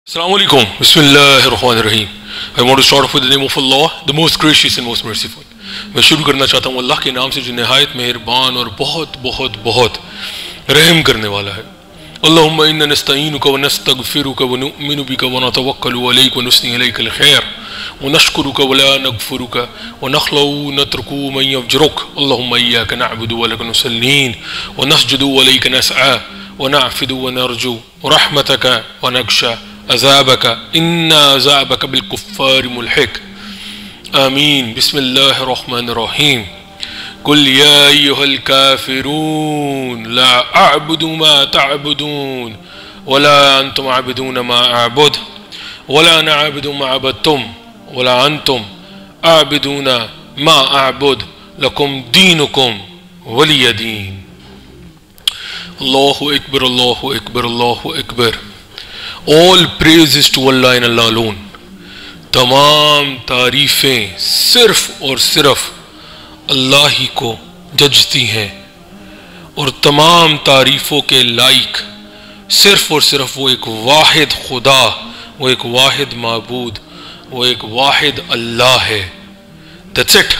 Assalamu alaikum. Bismillahirrahmanirrahim. I want to start off with the name of Allah, the most gracious and most merciful. मैं शुरू करना चाहता हूँ अल्लाह के नाम से जो निहायत मेहरबान और बहुत बहुत बहुत रहम करने वाला है। अल्लाहुम्मा इन्ना नस्तईनुका व नस्तगफिरुका व नुअमिनु बिका व नतवक्कलु अलैका व नुस्नी अलैकल खैर व नशकुरुका व ला नगफुरुका व नखलउ नतरुकु मन यफजुरुक। अल्लाहुम्मा इय्याका नअबुदु व लका नुसल्लीन व नसजुदु व अलैका नसआ व नअफिदु व नरजु रहमतका व नखशा अज़ाबका इन्ना अज़ाबका बिलकुफ़्फ़ारि मुल्हिक। आमीन। बिस्मिल्लाहिर्रहमानिर्रहीम। कुल या अय्युहल काफ़िरून ला अअबुदु मा तअबुदून वला अंतुम आबिदून मा अअबुद वला अना आबिदु मा अबदतुम वला अंतुम आबिदून मा अअबुद लकुम दीनुकुम वलिय दीन। अल्लाहु अकबर, अल्लाहु अकबर, अल्लाहु Akbar. All praises to Allah and Allah alone. तमाम तारीफ़ें सिर्फ और सिर्फ अल्लाह ही को जजती हैं और तमाम तारीफ़ों के लायक सिर्फ और सिर्फ वो एक वाहिद खुदा, वो एक वाहिद माबूद, वो एक वाहिद अल्लाह है। That's it।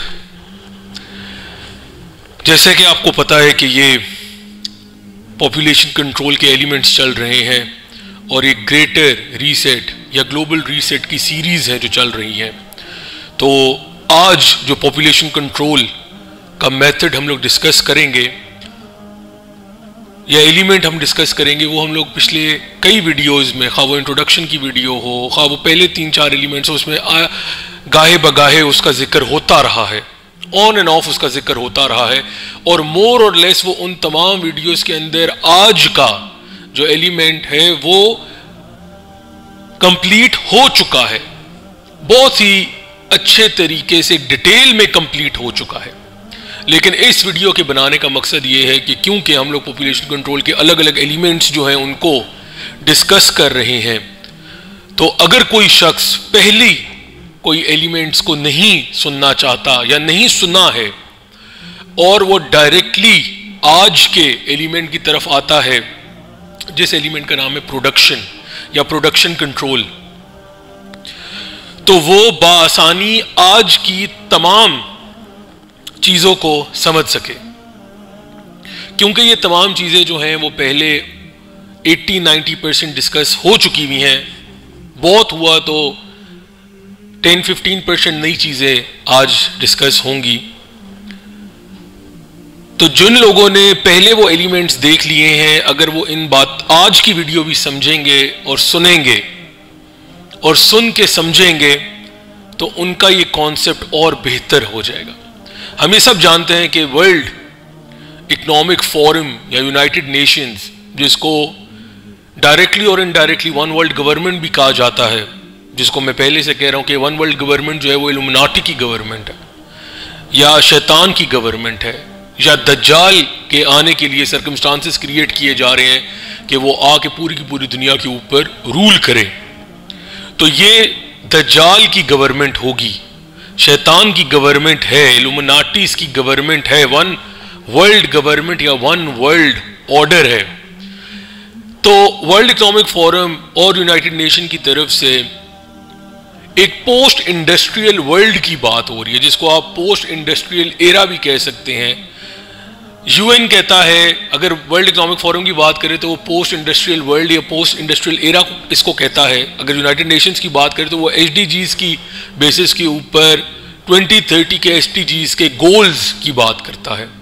जैसे कि आपको पता है कि ये पॉपुलेशन कंट्रोल के एलिमेंट्स चल रहे हैं और एक ग्रेटर रीसेट या ग्लोबल रीसेट की सीरीज़ है जो चल रही है। तो आज जो पॉपुलेशन कंट्रोल का मेथड हम लोग डिस्कस करेंगे या एलिमेंट हम डिस्कस करेंगे, वो हम लोग पिछले कई वीडियोस में, खा वो इंट्रोडक्शन की वीडियो हो, खा वो पहले 3-4 एलिमेंट्स हो, उसमें गाहे बगाहे उसका जिक्र होता रहा है, ऑन एंड ऑफ उसका जिक्र होता रहा है। और मोर और लेस वो उन तमाम वीडियोस के अंदर आज का जो एलिमेंट है वो कंप्लीट हो चुका है, बहुत ही अच्छे तरीके से डिटेल में कंप्लीट हो चुका है। लेकिन इस वीडियो के बनाने का मकसद ये है कि क्योंकि हम लोग पॉपुलेशन कंट्रोल के अलग अलग एलिमेंट्स जो हैं उनको डिस्कस कर रहे हैं, तो अगर कोई शख्स पहली कोई एलिमेंट्स को नहीं सुनना चाहता या नहीं सुना है और वो डायरेक्टली आज के एलिमेंट की तरफ आता है जिस एलिमेंट का नाम है प्रोडक्शन या प्रोडक्शन कंट्रोल, तो वो बाआसानी आज की तमाम चीजों को समझ सके। क्योंकि ये तमाम चीजें जो हैं वो पहले 80-90% डिस्कस हो चुकी हुई हैं, बहुत हुआ तो 10-15% नई चीजें आज डिस्कस होंगी। तो जिन लोगों ने पहले वो एलिमेंट्स देख लिए हैं, अगर वो इन बात आज की वीडियो भी समझेंगे और सुनेंगे और सुन के समझेंगे तो उनका ये कॉन्सेप्ट और बेहतर हो जाएगा। हम ये सब जानते हैं कि वर्ल्ड इकोनॉमिक फोरम या यूनाइटेड नेशंस, जिसको डायरेक्टली और इनडायरेक्टली वन वर्ल्ड गवर्नमेंट भी कहा जाता है, जिसको मैं पहले से कह रहा हूं कि वन वर्ल्ड गवर्नमेंट जो है वो इल्यूमिनाटी की गवर्नमेंट है या शैतान की गवर्नमेंट है, या दज्जाल के आने के लिए सर्कमस्टांसेस क्रिएट किए जा रहे हैं कि वो आके पूरी की पूरी दुनिया के ऊपर रूल करे। तो ये दज्जाल की गवर्नमेंट होगी, शैतान की गवर्नमेंट है, इल्यूमिनाटीज की गवर्नमेंट है, वन वर्ल्ड गवर्नमेंट या वन वर्ल्ड ऑर्डर है। तो वर्ल्ड इकोनॉमिक फोरम और यूनाइटेड नेशन की तरफ से एक पोस्ट इंडस्ट्रियल वर्ल्ड की बात हो रही है, जिसको आप पोस्ट इंडस्ट्रियल एरा भी कह सकते हैं। यूएन कहता है, अगर वर्ल्ड इकोनॉमिक फोरम की बात करें तो वो पोस्ट इंडस्ट्रियल वर्ल्ड या पोस्ट इंडस्ट्रियल एरा इसको कहता है। अगर यूनाइटेड नेशंस की बात करें तो वो एसडीजीज की बेसिस के ऊपर 2030 के एसडीजीज के गोल्स की बात करता है,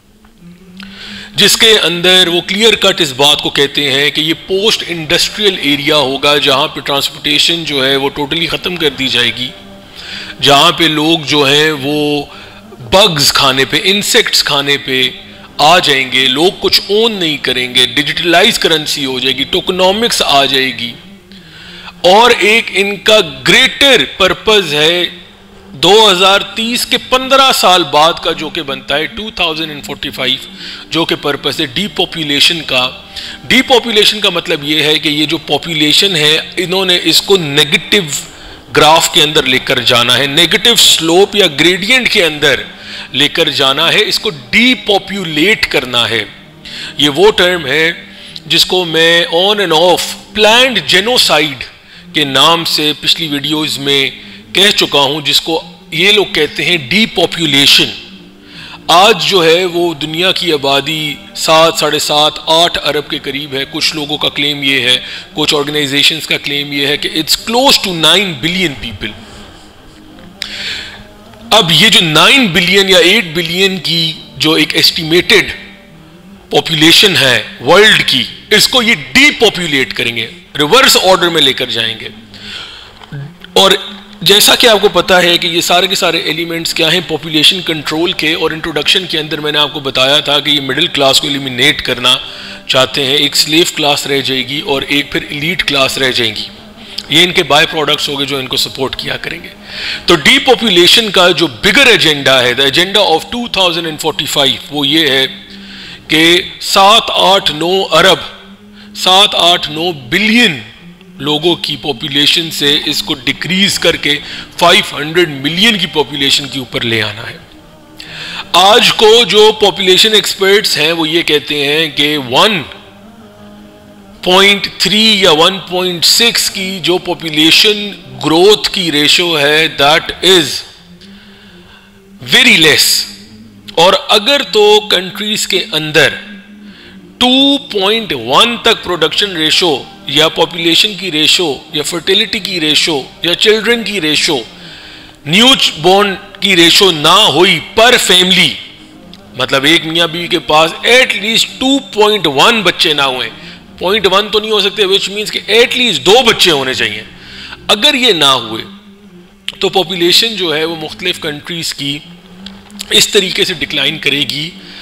जिसके अंदर वो क्लियर कट इस बात को कहते हैं कि ये पोस्ट इंडस्ट्रियल एरिया होगा जहां पे ट्रांसपोर्टेशन जो है वो टोटली ख़त्म कर दी जाएगी, जहां पे लोग जो हैं वो बग्स खाने पे, इंसेक्ट्स खाने पे आ जाएंगे, लोग कुछ ओन नहीं करेंगे, डिजिटलाइज करेंसी हो जाएगी, टोकनॉमिक्स आ जाएगी। और एक इनका ग्रेटर पर्पस है 2030 के 15 साल बाद का, जो कि बनता है 2045, जो कि पर्पस है डीपॉपुलेशन का। डीपॉपुलेशन का मतलब ये है कि ये जो पॉपुलेशन है इन्होंने इसको नेगेटिव ग्राफ के अंदर लेकर जाना है, नेगेटिव स्लोप या ग्रेडियंट के अंदर लेकर जाना है, इसको डीपॉपुलेट करना है। ये वो टर्म है जिसको मैं on and off planned genocide के नाम से पिछली वीडियोस में कह चुका हूं, जिसको ये लोग कहते हैं डीपॉपुलेशन। आज जो है वो दुनिया की आबादी 7, 7.5, 8 अरब के करीब है। कुछ लोगों का क्लेम ये है, कुछ ऑर्गेनाइजेशंस का क्लेम ये है कि it's close to 9 billion people. अब ये जो 9 बिलियन या 8 बिलियन की जो एक एस्टिमेटेड पॉपुलेशन है वर्ल्ड की, इसको ये डीपॉपुलेट करेंगे, रिवर्स ऑर्डर में लेकर जाएंगे। और जैसा कि आपको पता है कि ये सारे के सारे एलिमेंट्स क्या हैं पॉपुलेशन कंट्रोल के, और इंट्रोडक्शन के अंदर मैंने आपको बताया था कि ये मिडिल क्लास को एलिमिनेट करना चाहते हैं, एक स्लेव क्लास रह जाएगी और एक फिर एलीट क्लास रह जाएगी। ये इनके बाय प्रोडक्ट्स होंगे जो इनको सपोर्ट किया करेंगे। तो डीपॉपुलेशन का जो बिगर एजेंडा है, द एजेंडा ऑफ 2045, वो ये है कि 7-8-9 अरब 7-8-9 बिलियन लोगों की पॉपुलेशन से इसको डिक्रीज करके 500 मिलियन की पॉपुलेशन के ऊपर ले आना है। आज को जो पॉपुलेशन एक्सपर्ट्स हैं वो ये कहते हैं कि 1.3 या 1.6 की जो पॉपुलेशन ग्रोथ की रेशो है, दैट इज वेरी लेस। और अगर तो कंट्रीज के अंदर 2.1 तक प्रोडक्शन रेशो या पॉपुलेशन की रेशो या फर्टिलिटी की रेशो या चिल्ड्रन की रेशो, न्यू बॉर्न की रेशो ना हुई पर फैमिली, मतलब एक मियां बीवी के पास एटलीस्ट 2.1 बच्चे ना हुए, 0.1 तो नहीं हो सकते, विच मीन्स कि एटलीस्ट 2 बच्चे होने चाहिए। अगर ये ना हुए तो पॉपुलेशन जो है वो मुख्तलिफ कंट्रीज की इस तरीके से डिक्लाइन करेगी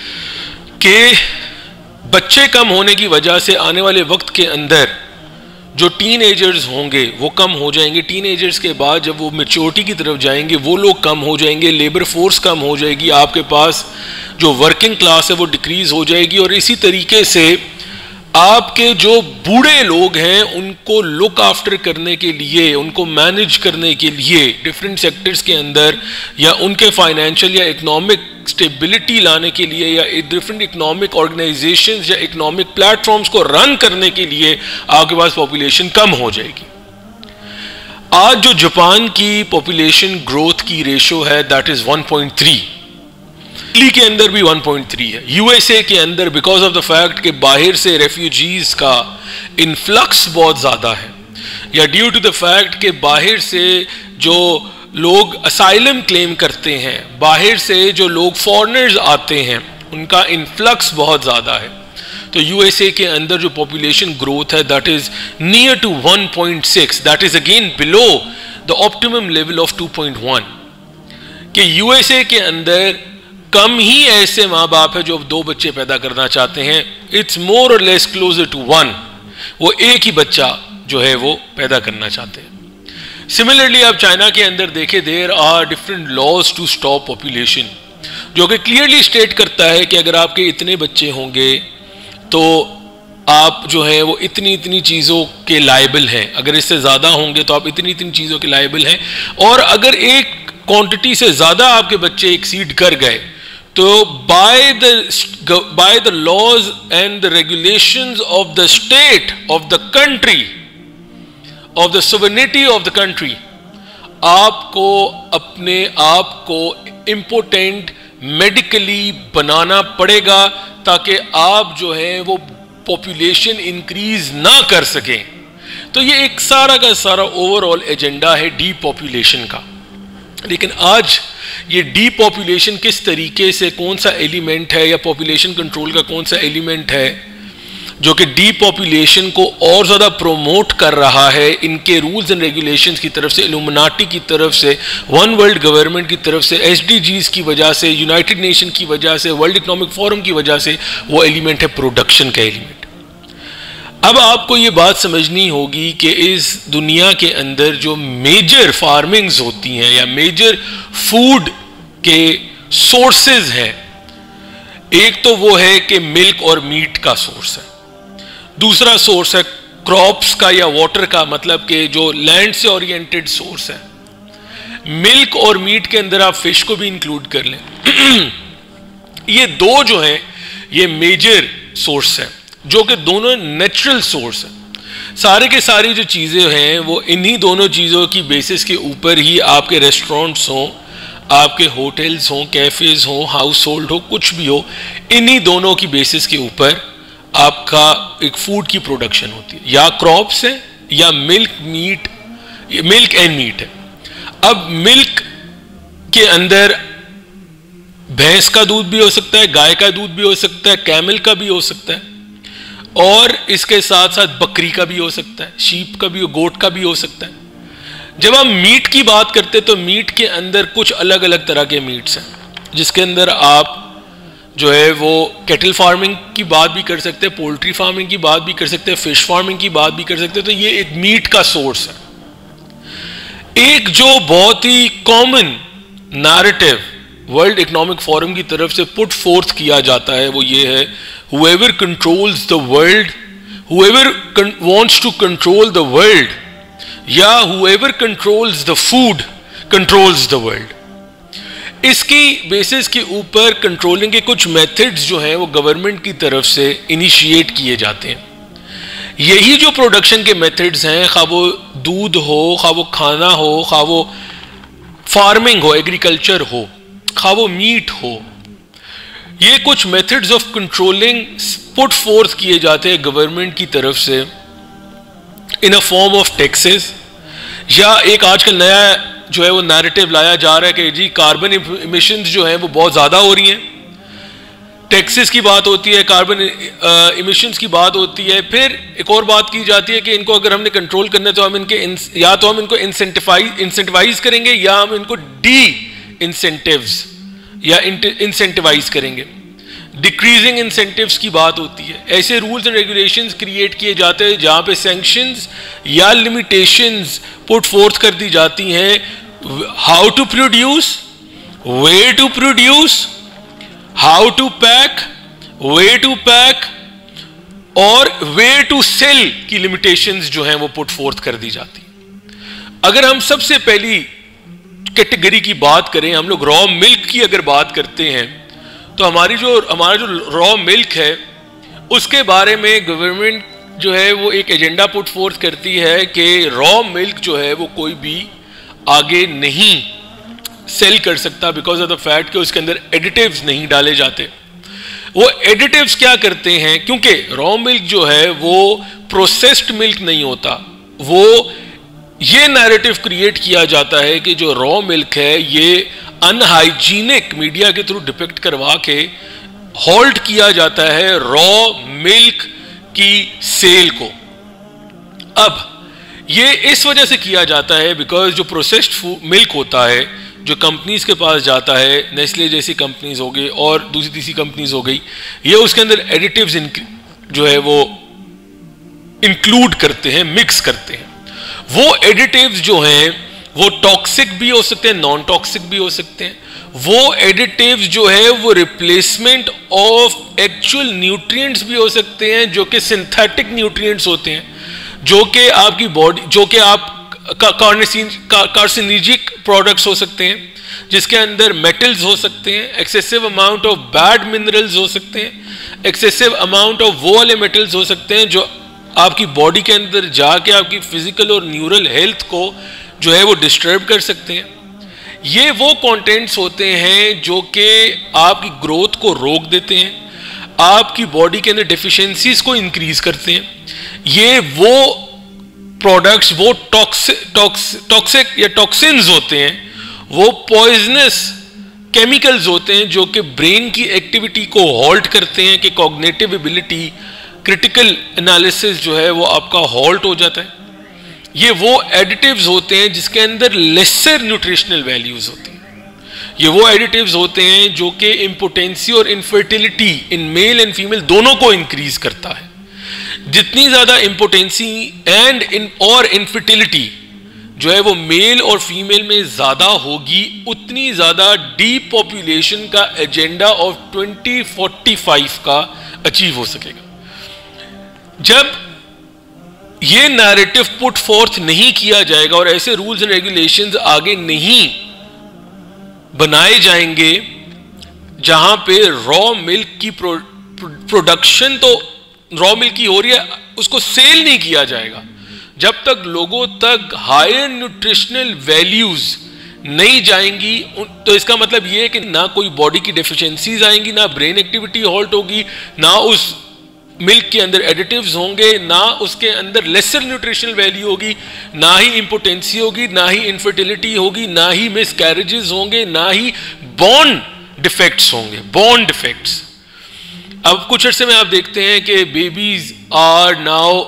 कि बच्चे कम होने की वजह से आने वाले वक्त के अंदर जो टीनेजर्स होंगे वो कम हो जाएंगे। टीनेजर्स के बाद जब वो मैच्योरिटी की तरफ जाएंगे वो लोग कम हो जाएंगे, लेबर फोर्स कम हो जाएगी, आपके पास जो वर्किंग क्लास है वो डिक्रीज हो जाएगी। और इसी तरीके से आपके जो बूढ़े लोग हैं उनको लुक आफ्टर करने के लिए, उनको मैनेज करने के लिए डिफरेंट सेक्टर्स के अंदर, या उनके फाइनेंशियल या इकोनॉमिक स्टेबिलिटी लाने के लिए, या डिफरेंट इकोनॉमिक ऑर्गेनाइजेशंस या इकोनॉमिक प्लेटफॉर्म्स को रन करने के लिए आपके पास पॉपुलेशन कम हो जाएगी। आज जो जापान की पॉपुलेशन ग्रोथ की रेशो है दैट इज 1.3, इटली के अंदर भी 1.3 है, यूएसए के अंदर बिकॉज ऑफ द फैक्ट कि बाहर से रेफ्यूजीज का इन्फ्लक्स बहुत ज्यादा है, या ड्यू टू द फैक्ट कि बाहर से जो लोग असाइलम क्लेम करते हैं, बाहर से जो लोग फॉरेनर्स आते हैं, उनका इन्फ्लक्स बहुत ज्यादा है। तो यूएसए के अंदर जो पॉपुलेशन ग्रोथ है that is near to 1.6, that is again below the optimum level of 2.1। कि यूएसए के अंदर कम ही ऐसे माँ बाप है जो 2 बच्चे पैदा करना चाहते हैं, इट्स मोर और लेस क्लोजर टू 1, वो एक ही बच्चा जो है वो पैदा करना चाहते हैं। सिमिलरली आप चाइना के अंदर देखें, there are different laws to stop population, जो कि क्लियरली स्टेट करता है कि अगर आपके इतने बच्चे होंगे तो आप जो है वो इतनी इतनी चीज़ों के लायबल हैं, अगर इससे ज़्यादा होंगे तो आप इतनी इतनी चीज़ों के लायबल हैं। और अगर एक क्वांटिटी से ज़्यादा आपके बच्चे एक्सीड कर गए तो by the laws and the regulations of the state of the country, of the sovereignty of the country, आपको अपने आप को इम्पोर्टेंट मेडिकली बनाना पड़ेगा ताकि आप जो है वो पॉपुलेशन इंक्रीज ना कर सकें। तो ये एक सारा का सारा ओवरऑल एजेंडा है डीपॉपुलेशन का। लेकिन आज ये डीपॉपुलेशन किस तरीके से, कौन सा एलिमेंट है या पॉपुलेशन कंट्रोल का कौन सा एलिमेंट है जो कि डीपॉपुलेशन को और ज़्यादा प्रोमोट कर रहा है, इनके रूल्स एंड रेगुलेशंस की तरफ से, इल्यूमिनाटी की तरफ से, वन वर्ल्ड गवर्नमेंट की तरफ से, एसडीजीज की वजह से, यूनाइटेड नेशन की वजह से, वर्ल्ड इकोनॉमिक फोरम की वजह से, वो एलिमेंट है प्रोडक्शन का एलिमेंट। अब आपको ये बात समझनी होगी कि इस दुनिया के अंदर जो मेजर फार्मिंग्स होती हैं या मेजर फूड के सोर्सेज हैं, एक तो वो है कि मिल्क और मीट का सोर्स है, दूसरा सोर्स है क्रॉप्स का या वाटर का, मतलब कि जो लैंड से ओरिएंटेड सोर्स है। मिल्क और मीट के अंदर आप फिश को भी इंक्लूड कर लें। ये दो जो हैं ये मेजर सोर्स है, जो कि दोनों नेचुरल सोर्स है। सारे के सारी जो चीज़ें हैं वो इन्हीं दोनों चीज़ों की बेसिस के ऊपर ही आपके रेस्टोरेंट्स हों, आपके होटल्स हों, कैफ़ेज हों, हाउस होल्ड हो, कुछ भी हो, इन्हीं दोनों की बेसिस के ऊपर आपका एक फूड की प्रोडक्शन होती है, या क्रॉप्स है या मिल्क एंड मीट है। अब मिल्क के अंदर भैंस का दूध भी हो सकता है, गाय का दूध भी हो सकता है, कैमल का भी हो सकता है, और इसके साथ साथ बकरी का भी हो सकता है, शीप का भी, गोट का भी हो सकता है। जब हम मीट की बात करते हैं तो मीट के अंदर कुछ अलग अलग तरह के मीट्स हैं, जिसके अंदर आप जो है वो कैटल फार्मिंग की बात भी कर सकते हैं, पोल्ट्री फार्मिंग की बात भी कर सकते हैं, फिश फार्मिंग की बात भी कर सकते हैं। तो ये एक मीट का सोर्स है। एक जो बहुत ही common narrative world economic forum की तरफ से पुट फोर्थ किया जाता है वो ये है, whoever controls the world, whoever wants to control the world, या whoever controls the food controls the world। इसकी बेसिस के ऊपर कंट्रोलिंग के कुछ मेथड्स जो हैं वो गवर्नमेंट की तरफ से इनिशिएट किए जाते हैं। यही जो प्रोडक्शन के मेथड्स हैं, खा वो दूध हो, खा वो खाना हो, खा वो फार्मिंग हो, एग्रीकल्चर हो, खा वो मीट हो, ये कुछ methods of controlling put forth किए जाते हैं गवर्नमेंट की तरफ से in a form of taxes, या एक आजकल नया जो है वो नैरेटिव लाया जा रहा है कि जी कार्बन इमिशंस जो हैं वो बहुत ज़्यादा हो रही हैं। टैक्सेस की बात होती है, कार्बन इमिशंस की बात होती है, फिर एक और बात की जाती है कि इनको अगर हमने कंट्रोल करना है तो हम इनके या तो हम इनको इंसेंटिवाइज करेंगे या हम इनको डी इंसेंटिव्स या इंसेंटिवाइज करेंगे। डिक्रीजिंग इंसेंटिव्स की बात होती है। ऐसे रूल्स एंड रेगुलेशंस क्रिएट किए जाते हैं जहां पे सैंक्शंस या लिमिटेशंस पुट फोर्थ कर दी जाती हैं। How to produce, way to produce, how to pack, way to pack और वे टू सेल की लिमिटेशंस जो हैं वो पुट फोर्थ कर दी जाती हैं। अगर हम सबसे पहली कैटेगरी की बात करें, हम लोग रॉ मिल्क की अगर बात करते हैं तो हमारा जो रॉ मिल्क है उसके बारे में गवर्नमेंट जो है वो एक एजेंडा पुट फोर्थ करती है कि रॉ मिल्क जो है वो कोई भी आगे नहीं सेल कर सकता बिकॉज ऑफ द फैक्ट कि उसके अंदर एडिटिव्स नहीं डाले जाते। वो एडिटिव्स क्या करते हैं, क्योंकि रॉ मिल्क जो है वो प्रोसेस्ड मिल्क नहीं होता, वो ये नैरेटिव क्रिएट किया जाता है कि जो रॉ मिल्क है ये अनहाइजीनिक मीडिया के थ्रू डिपिक्ट करवा के हॉल्ट किया जाता है रॉ मिल्क की सेल को। अब ये इस वजह से किया जाता है बिकॉज जो प्रोसेस्ड मिल्क होता है जो कंपनीज के पास जाता है, नेस्ले जैसी कंपनीज हो गई और दूसरी तीसरी कंपनीज हो गई, ये उसके अंदर एडिटिव्स जो है वो इंक्लूड करते हैं, मिक्स करते हैं। वो एडिटिव्स जो हैं वो टॉक्सिक भी हो सकते हैं, नॉन टॉक्सिक भी हो सकते हैं। वो एडिटिव्स जो है वो रिप्लेसमेंट ऑफ एक्चुअल न्यूट्रिएंट्स भी हो सकते हैं जो कि सिंथेटिक न्यूट्रिएंट्स होते हैं, जो कि आपकी बॉडी, जो कि आप कार्सिनोजेनिक प्रोडक्ट्स हो सकते हैं, जिसके अंदर मेटल्स हो सकते हैं, excessive amount of bad minerals हो सकते हैं, एक्सेसिव अमाउंट ऑफ वो वाले मेटल्स हो सकते हैं जो आपकी बॉडी के अंदर जाके आपकी फिजिकल और न्यूरल हेल्थ को जो है वो डिस्टर्ब कर सकते हैं। ये वो कंटेंट्स होते हैं जो कि आपकी ग्रोथ को रोक देते हैं, आपकी बॉडी के अंदर डेफिशिएंसीज को इंक्रीज करते हैं। ये वो प्रोडक्ट्स, वो टॉक्सिक या टॉक्सिन्स होते हैं, वो पॉइजनस केमिकल्स होते हैं जो कि ब्रेन की एक्टिविटी को हॉल्ट करते हैं कि कॉग्निटिव एबिलिटी, क्रिटिकल एनालिसिस जो है वो आपका हॉल्ट हो जाता है। ये वो एडिटिव्स होते हैं जिसके अंदर लेसर न्यूट्रिशनल वैल्यूज होती हैं। ये वो एडिटिव्स होते हैं जो कि इम्पोटेंसी और infertility in male and female दोनों को इंक्रीज करता है। जितनी ज्यादा इम्पोटेंसी एंड इनफर्टिलिटी जो है वो मेल और फीमेल में ज्यादा होगी, उतनी ज्यादा डीपॉपुलेशन का एजेंडा ऑफ 2045 का अचीव हो सकेगा। जब ये नैरेटिव पुट फोर्थ नहीं किया जाएगा और ऐसे रूल्स एंड रेगुलेशंस आगे नहीं बनाए जाएंगे जहां पे रॉ मिल्क की प्रोडक्शन तो रॉ मिल्क की हो रही है, उसको सेल नहीं किया जाएगा। जब तक लोगों तक हायर न्यूट्रिशनल वैल्यूज नहीं जाएंगी, तो इसका मतलब यह है कि ना कोई बॉडी की डेफिशिएंसीज आएंगी, ना ब्रेन एक्टिविटी हॉल्ट होगी, ना उस मिल्क के अंदर एडिटिव्स होंगे, ना उसके अंदर लेसर न्यूट्रिशनल वैल्यू होगी, ना ही इंपोटेंसी होगी, ना ही इनफर्टिलिटी होगी, ना ही मिसकैरेजेस होंगे, ना ही बॉर्न डिफेक्ट्स होंगे, बॉर्न डिफेक्ट्स। अब कुछ अर्से में आप देखते हैं कि babies are now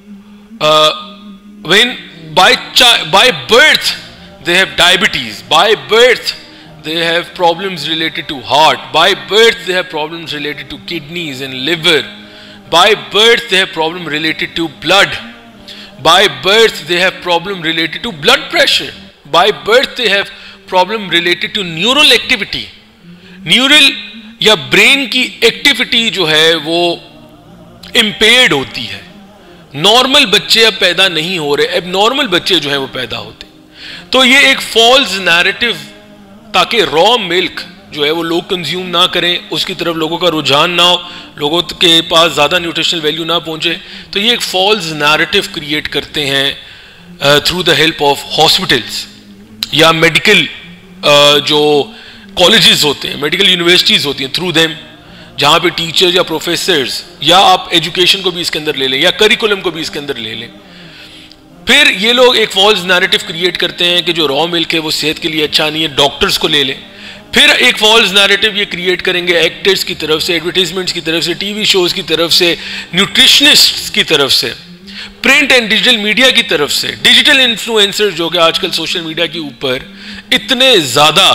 when by birth they have diabetes, by birth they have problems related to heart, by birth they have problems related to kidneys and liver, by birth they have problem related to blood, by birth they have problem related to blood pressure, by birth they have problem related to neural activity. Neural या brain की activity जो है वो impaired होती है। Normal बच्चे अब पैदा नहीं हो रहे, अब नॉर्मल बच्चे जो है वो पैदा होते। तो ये एक फॉल्स नैरेटिव, ताकि रॉ मिल्क जो है वो लोग कंज्यूम ना करें, उसकी तरफ लोगों का रुझान ना हो, लोगों के पास ज़्यादा न्यूट्रिशनल वैल्यू ना पहुंचे, तो ये एक फॉल्स नैरेटिव क्रिएट करते हैं through the help of hospitals या मेडिकल जो कॉलेजेस होते हैं, मेडिकल यूनिवर्सिटीज़ होती हैं, थ्रू देम, जहाँ पे टीचर्स या प्रोफेसर्स, या आप एजुकेशन को भी इसके अंदर ले लें या करिकुलम को भी इसके अंदर ले लें। फिर ये लोग एक फॉल्स नैरेटिव क्रिएट करते हैं कि जो रॉ मिल्क है वो सेहत के लिए अच्छा नहीं है, डॉक्टर्स को ले लें। फिर एक फॉल्स नैरेटिव ये क्रिएट करेंगे एक्टर्स की तरफ से, एडवर्टाइजमेंट्स की तरफ से, टीवी शोज की तरफ से, न्यूट्रिशनिस्ट्स की तरफ से, प्रिंट एंड डिजिटल मीडिया की तरफ से, डिजिटल इन्फ्लुएंसर जो कि आजकल सोशल मीडिया के ऊपर इतने ज्यादा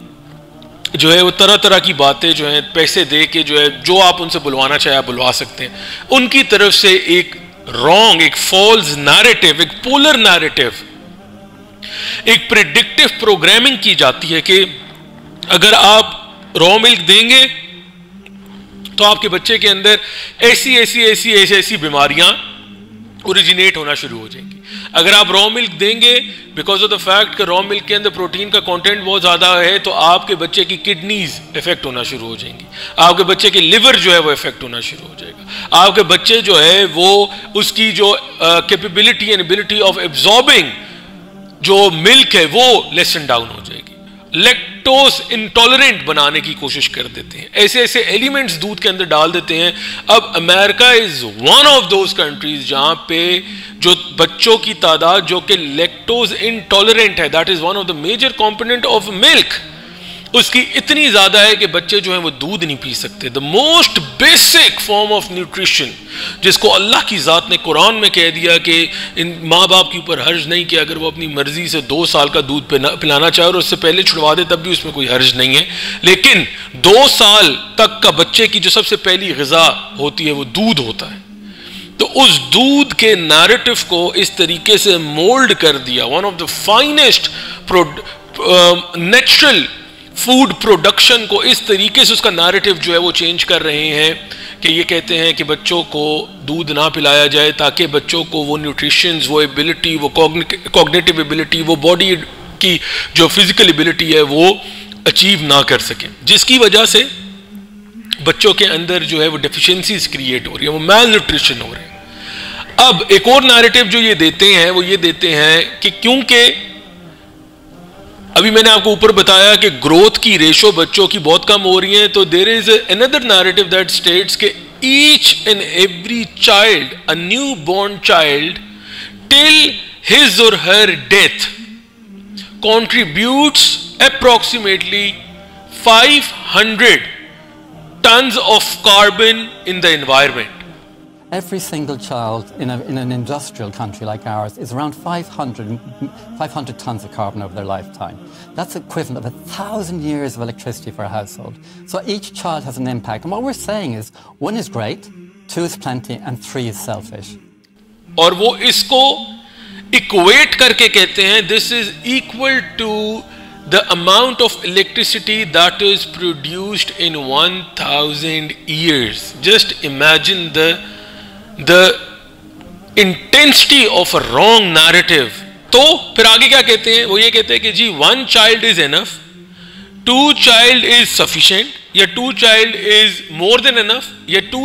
जो है वो तरह तरह की बातें जो है पैसे दे के जो है जो आप उनसे बुलवाना चाहे आप बुलवा सकते हैं, उनकी तरफ से एक रॉन्ग, एक फॉल्स नैरेटिव, एक पोलर नैरेटिव, एक प्रेडिक्टिव प्रोग्रामिंग की जाती है कि अगर आप रॉ मिल्क देंगे तो आपके बच्चे के अंदर ऐसी बीमारियां ओरिजिनेट होना शुरू हो जाएंगी। अगर आप रॉ मिल्क देंगे बिकॉज ऑफ द फैक्ट कि रॉ मिल्क के अंदर प्रोटीन का कंटेंट बहुत ज्यादा है, तो आपके बच्चे की किडनीज इफेक्ट होना शुरू हो जाएंगी, आपके बच्चे के लिवर जो है वो इफेक्ट होना शुरू हो जाएगा, आपके बच्चे जो है वो उसकी जो capability and ability of absorbing जो मिल्क है वो लेसन डाउन हो जाएगी। लैक्टोज इंटॉलरेंट बनाने की कोशिश कर देते हैं, ऐसे ऐसे एलिमेंट्स दूध के अंदर डाल देते हैं। अब America is one of those countries जहां पे जो बच्चों की तादाद जो कि लैक्टोज इंटॉलरेंट है, that is one of the major component of milk, उसकी इतनी ज्यादा है कि बच्चे जो हैं वो दूध नहीं पी सकते। The most basic form of nutrition जिसको अल्लाह की जात ने कुरान में कह दिया कि इन माँ बाप के ऊपर हर्ज नहीं किया, अगर वो अपनी मर्जी से 2 साल का दूध पिलाना चाहे और उससे पहले छुड़वा दे तब भी उसमें कोई हर्ज नहीं है, लेकिन 2 साल तक का बच्चे की जो सबसे पहली गिज़ा होती है वो दूध होता है। तो उस दूध के नैरेटिव को इस तरीके से मोल्ड कर दिया, one of the finest natural food production को इस तरीके से उसका नैरेटिव जो है वो चेंज कर रहे हैं कि ये कहते हैं कि बच्चों को दूध ना पिलाया जाए ताकि बच्चों को वो न्यूट्रिशंस, वो एबिलिटी, वो कॉग्निटिव एबिलिटी, वो बॉडी की जो फिजिकल एबिलिटी है वो अचीव ना कर सकें, जिसकी वजह से बच्चों के अंदर जो है वो डेफिशिएंसीज क्रिएट हो रही है, वो मैल न्यूट्रिशन हो रहे हैं। अब एक और नैरेटिव जो ये देते हैं वो ये देते हैं कि क्योंकि अभी मैंने आपको ऊपर बताया कि ग्रोथ की रेशो बच्चों की बहुत कम हो रही है, तो there is another narrative that states के each and every child, a new born child till his or her death contributes approximately 500 tons of carbon in the environment. Every single child in an industrial country like ours is around 500 tons of carbon over their lifetime. That's equivalent of 1,000 years of electricity for a household. So each child has an impact. And what we're saying is 1 is great, 2 is plenty, and 3 is selfish. और वो इसको equate करके कहते हैं this is equal to the amount of electricity that is produced in 1,000 years. Just imagine the intensity of a wrong narrative. तो फिर आगे क्या कहते हैं, वो ये कहते हैं कि जी 1 child is enough, 2 child is sufficient, या 2 child is more than enough, या 2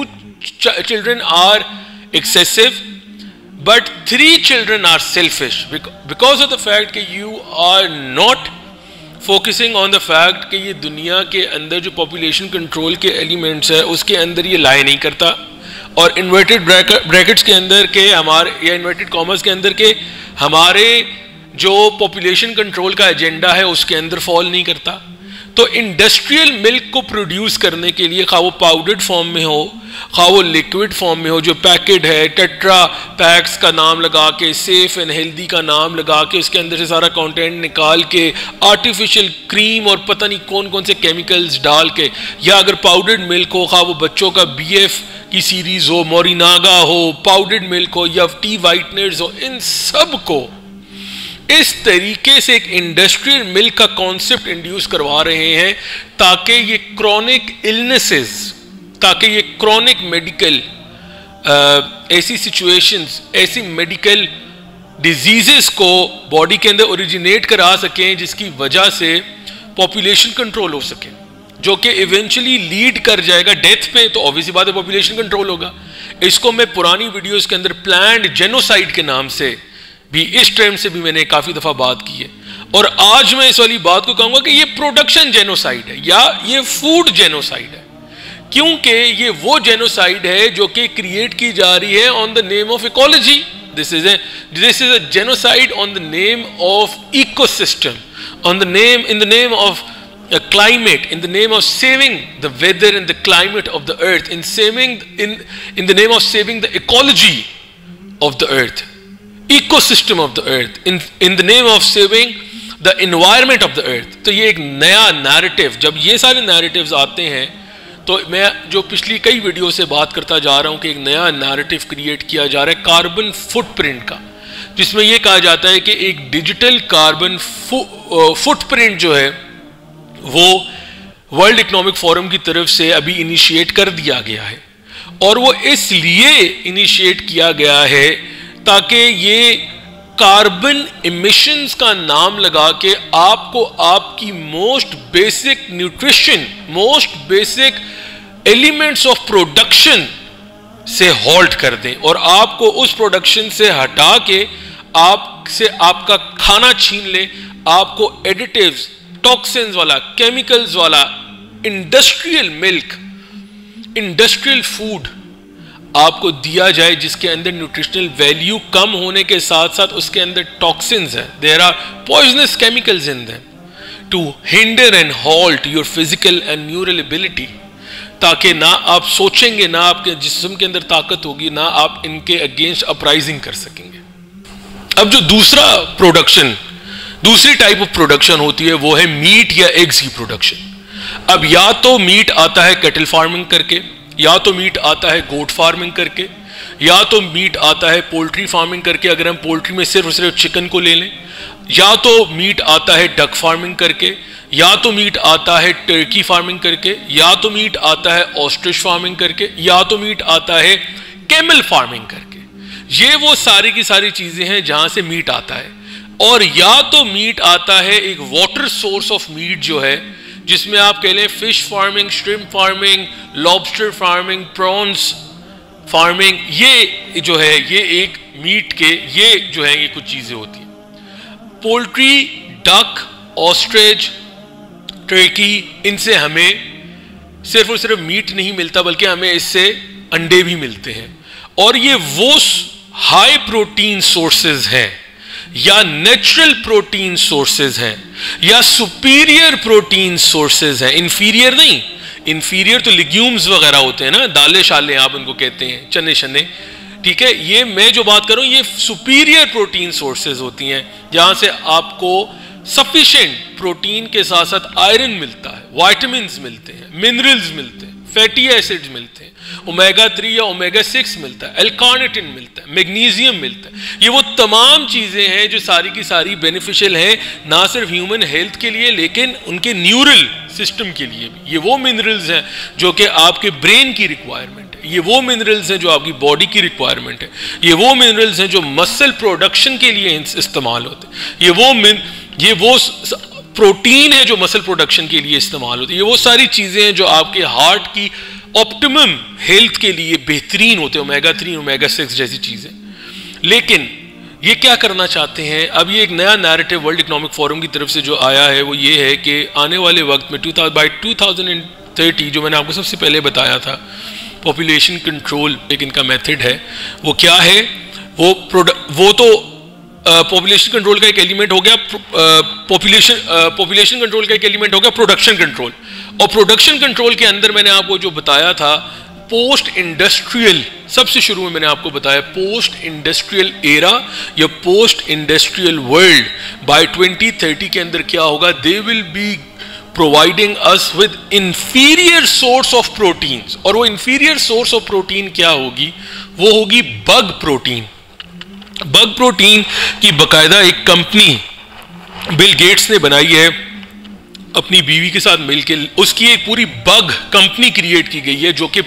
children are excessive, but 3 children are selfish because of the fact कि you are not focusing on the fact कि ये दुनिया के अंदर जो population control के elements है उसके अंदर ये lie नहीं करता, और inverted brackets के अंदर के हमारे या inverted commas के अंदर के हमारे जो population control का एजेंडा है उसके अंदर फॉल नहीं करता। तो इंडस्ट्रियल मिल्क को प्रोड्यूस करने के लिए खा वो पाउडर्ड फॉर्म में हो, खा वो लिक्विड फॉर्म में हो, जो पैकेट है टेट्रा पैक्स का नाम लगा के, सेफ एंड हेल्दी का नाम लगा के, उसके अंदर से सारा कंटेंट निकाल के, आर्टिफिशियल क्रीम और पता नहीं कौन कौन से केमिकल्स डाल के, या अगर पाउडर्ड मिल्क हो, खा वो बच्चों का BF की सीरीज हो, मोरिनागा हो, पाउडर्ड मिल्क हो या टी वाइटनर्स हो, इन सब को इस तरीके से एक इंडस्ट्रियल मिल्क का कॉन्सेप्ट इंड्यूस करवा रहे हैं ताकि ये क्रॉनिक इलनेसेस, ताकि ये क्रॉनिक मेडिकल ऐसी सिचुएशंस, ऐसी मेडिकल डिजीजेस को बॉडी के अंदर ओरिजिनेट करा सकें जिसकी वजह से पॉपुलेशन कंट्रोल हो सके, जो कि इवेंचुअली लीड कर जाएगा डेथ पे। तो ऑब्वियसली बात है पॉपुलेशन कंट्रोल होगा। इसको मैं पुरानी वीडियोस के अंदर प्लान्ड जेनोसाइड के नाम से भी, इस टर्म से भी मैंने काफी दफा बात की है, और आज मैं इस वाली बात को कहूंगा कि ये प्रोडक्शन जेनोसाइड है या ये फूड जेनोसाइड है, क्योंकि ये वो जेनोसाइड है जो कि क्रिएट की जा रही है on the name of ecology. This is a genocide on the name of ecosystem, on the name, in the name of climate, in the name of saving the weather and the climate of the earth, in the name of saving the ecology of the earth, ecosystem of the earth, in the name of saving the environment of the earth। तो ये एक नया narrative, जब ये सारे narratives आते हैं तो मैं जो पिछली कई वीडियो से बात करता जा रहा हूं कि एक नया नैरेटिव क्रिएट किया जा रहा है कार्बन फुटप्रिंट का, जिसमें यह कहा जाता है कि एक डिजिटल कार्बन फुटप्रिंट जो है वो वर्ल्ड इकोनॉमिक फोरम की तरफ से अभी इनिशिएट कर दिया गया है, और वो इसलिए इनिशिएट किया गया है ताकि ये कार्बन इमिशंस का नाम लगा के आपको आपकी most basic nutrition, most basic elements of production से हॉल्ट कर दें, और आपको उस प्रोडक्शन से हटा के आपसे आपका खाना छीन ले, आपको एडिटिव्स, टॉक्सिन्स वाला, केमिकल्स वाला इंडस्ट्रियल मिल्क, इंडस्ट्रियल फूड आपको दिया जाए जिसके अंदर न्यूट्रिशनल वैल्यू कम होने के साथ साथ उसके अंदर टॉक्सिन्स हैं, there are poisonous chemicals in them to hinder and halt your physical and neural ability, ताकि ना आप सोचेंगे, ना आपके जिस्म के अंदर ताकत होगी, ना आप इनके अगेंस्ट अपराइजिंग कर सकेंगे। अब जो दूसरी टाइप ऑफ प्रोडक्शन होती है वो है मीट या एग्स की प्रोडक्शन। अब या तो मीट आता है कैटल फार्मिंग करके, या तो मीट आता है गोट फार्मिंग करके, या तो मीट आता है पोल्ट्री फार्मिंग करके, अगर हम पोल्ट्री में सिर्फ और सिर्फ चिकन को ले लें, या तो मीट आता है डक फार्मिंग करके, या तो मीट आता है टर्की फार्मिंग करके, या तो मीट आता है ऑस्ट्रिच फार्मिंग करके, या तो मीट आता है कैमल फार्मिंग करके। ये वो सारी की सारी चीजें हैं जहां से मीट आता है। और या तो मीट आता है एक वाटर सोर्स ऑफ मीट जो है, जिसमें आप कह लें fish farming, shrimp farming, lobster farming, prawns farming, ये जो है ये एक मीट के ये जो है ये कुछ चीजें होती हैं। पोल्ट्री, डक, ऑस्ट्रिच, टर्की, इनसे हमें सिर्फ और सिर्फ मीट नहीं मिलता बल्कि हमें इससे अंडे भी मिलते हैं, और ये वो हाई प्रोटीन सोर्सेज हैं या नेचुरल प्रोटीन सोर्सेज हैं या सुपीरियर प्रोटीन सोर्सेज हैं, इंफीरियर नहीं। इंफीरियर तो लिग्यूम्स वगैरह होते हैं ना, दालें शालें आप उनको कहते हैं, चने शने, ठीक है। ये मैं जो बात कर रहा हूं ये सुपीरियर प्रोटीन सोर्सेज होती हैं जहां से आपको सफिशिएंट प्रोटीन के साथ साथ आयरन मिलता है, विटामिन्स मिलते हैं, मिनरल्स मिलते हैं, फैटी एसिड्स मिलते हैं, ओमेगा 3 या ओमेगा 6 मिलता है, एल-कार्निटिन मिलता है, मैग्नीशियम मिलता है। ये वो तमाम चीजें हैं जो सारी की सारी बेनिफिशियल हैं ना सिर्फ ह्यूमन हेल्थ के लिए लेकिन उनके न्यूरल सिस्टम के लिए भी। ये वो मिनरल्स हैं जो कि आपके ब्रेन की रिक्वायरमेंट है, ये वो मिनरल्स हैं जो आपकी बॉडी की रिक्वायरमेंट है, ये वो मिनरल्स हैं जो मसल प्रोडक्शन के लिए इस्तेमाल होते हैं, ये वो प्रोटीन है जो मसल प्रोडक्शन के लिए इस्तेमाल होती है, ये वो सारी चीजें हैं जो आपके हार्ट की ऑप्टिमम हेल्थ के लिए बेहतरीन होते हैं, ओमेगा 3 ओमेगा 6 जैसी चीजें। लेकिन ये क्या करना चाहते हैं, अब ये एक नया नैरेटिव वर्ल्ड इकोनॉमिक फोरम की तरफ से जो आया है वो ये है कि आने वाले वक्त में 2030 जो मैंने आपको सबसे पहले बताया था पॉपुलेशन कंट्रोल एक इनका मेथड है, वो क्या है, वो तो पॉपुलेशन कंट्रोल का एक एलिमेंट हो गया, पॉपुलेशन कंट्रोल का एक एलिमेंट हो गया प्रोडक्शन कंट्रोल। और प्रोडक्शन कंट्रोल के अंदर मैंने आपको जो बताया था पोस्ट इंडस्ट्रियल, सबसे शुरू में मैंने आपको बताया पोस्ट इंडस्ट्रियल एरा या पोस्ट इंडस्ट्रियल वर्ल्ड बाय 2030 के अंदर क्या होगा, they will be providing us with inferior source of proteins. और वो इंफीरियर सोर्स ऑफ प्रोटीन क्या होगी, वो होगी बग प्रोटीन। बग प्रोटीन की बकायदा एक कंपनी बिल गेट्स ने बनाई है अपनी बीवी के साथ मिलकर, उसकी एक पूरी बग कंपनी क्रिएट की गई है जो कि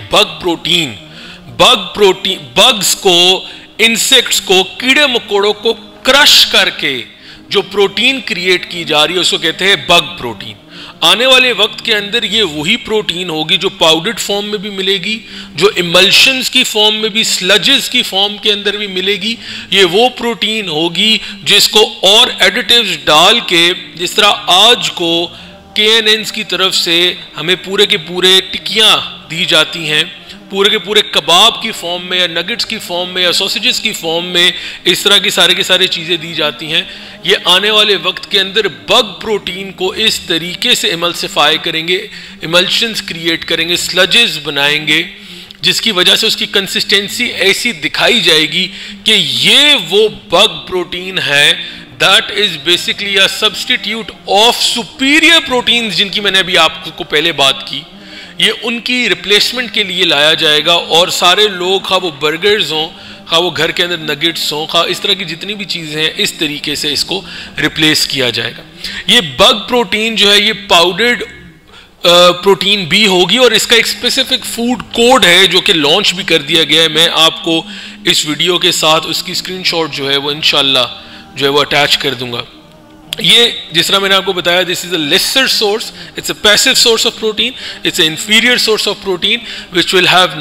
बग्स को, इंसेक्ट्स को, कीड़े मकोड़ों को क्रश करके जो प्रोटीन क्रिएट की जा रही है उसको कहते हैं बग प्रोटीन। आने वाले वक्त के अंदर ये वही प्रोटीन होगी जो पाउडर्ड फॉर्म में भी मिलेगी, जो इमल्शंस की फॉर्म में भी, स्लजेस की फॉर्म के अंदर भी मिलेगी। ये वो प्रोटीन होगी जिसको और एडिटिव्स डाल के, जिस तरह आज को KNNs की तरफ से हमें पूरे के पूरे टिक्कियां दी जाती हैं, पूरे के पूरे कबाब की फॉर्म में या नगेट्स की फॉर्म में या सॉसेजेस की फॉर्म में, इस तरह की सारी चीज़ें दी जाती हैं। ये आने वाले वक्त के अंदर बग प्रोटीन को इस तरीके से इमल्सिफाई करेंगे, इमल्शंस क्रिएट करेंगे, स्लजेस बनाएंगे, जिसकी वजह से उसकी कंसिस्टेंसी ऐसी दिखाई जाएगी कि ये वो बग प्रोटीन है that is basically a substitute of superior proteins जिनकी मैंने अभी आपको पहले बात की। ये उनकी रिप्लेसमेंट के लिए लाया जाएगा और सारे लोग, खा वो बर्गर्स हों, खा वो घर के अंदर नगेट्स हों, खा इस तरह की जितनी भी चीज़ें हैं, इस तरीके से इसको रिप्लेस किया जाएगा। ये बग प्रोटीन जो है ये पाउडर्ड प्रोटीन भी होगी और इसका एक स्पेसिफिक फूड कोड है जो कि लॉन्च भी कर दिया गया है। मैं आपको इस वीडियो के साथ उसकी स्क्रीनशॉट जो है वो इंशाल्लाह जो है वो अटैच कर दूंगा। ये जिस तरह मैंने आपको बताया, this is a lesser source, it's a passive source of protein, it's a inferior source of protein which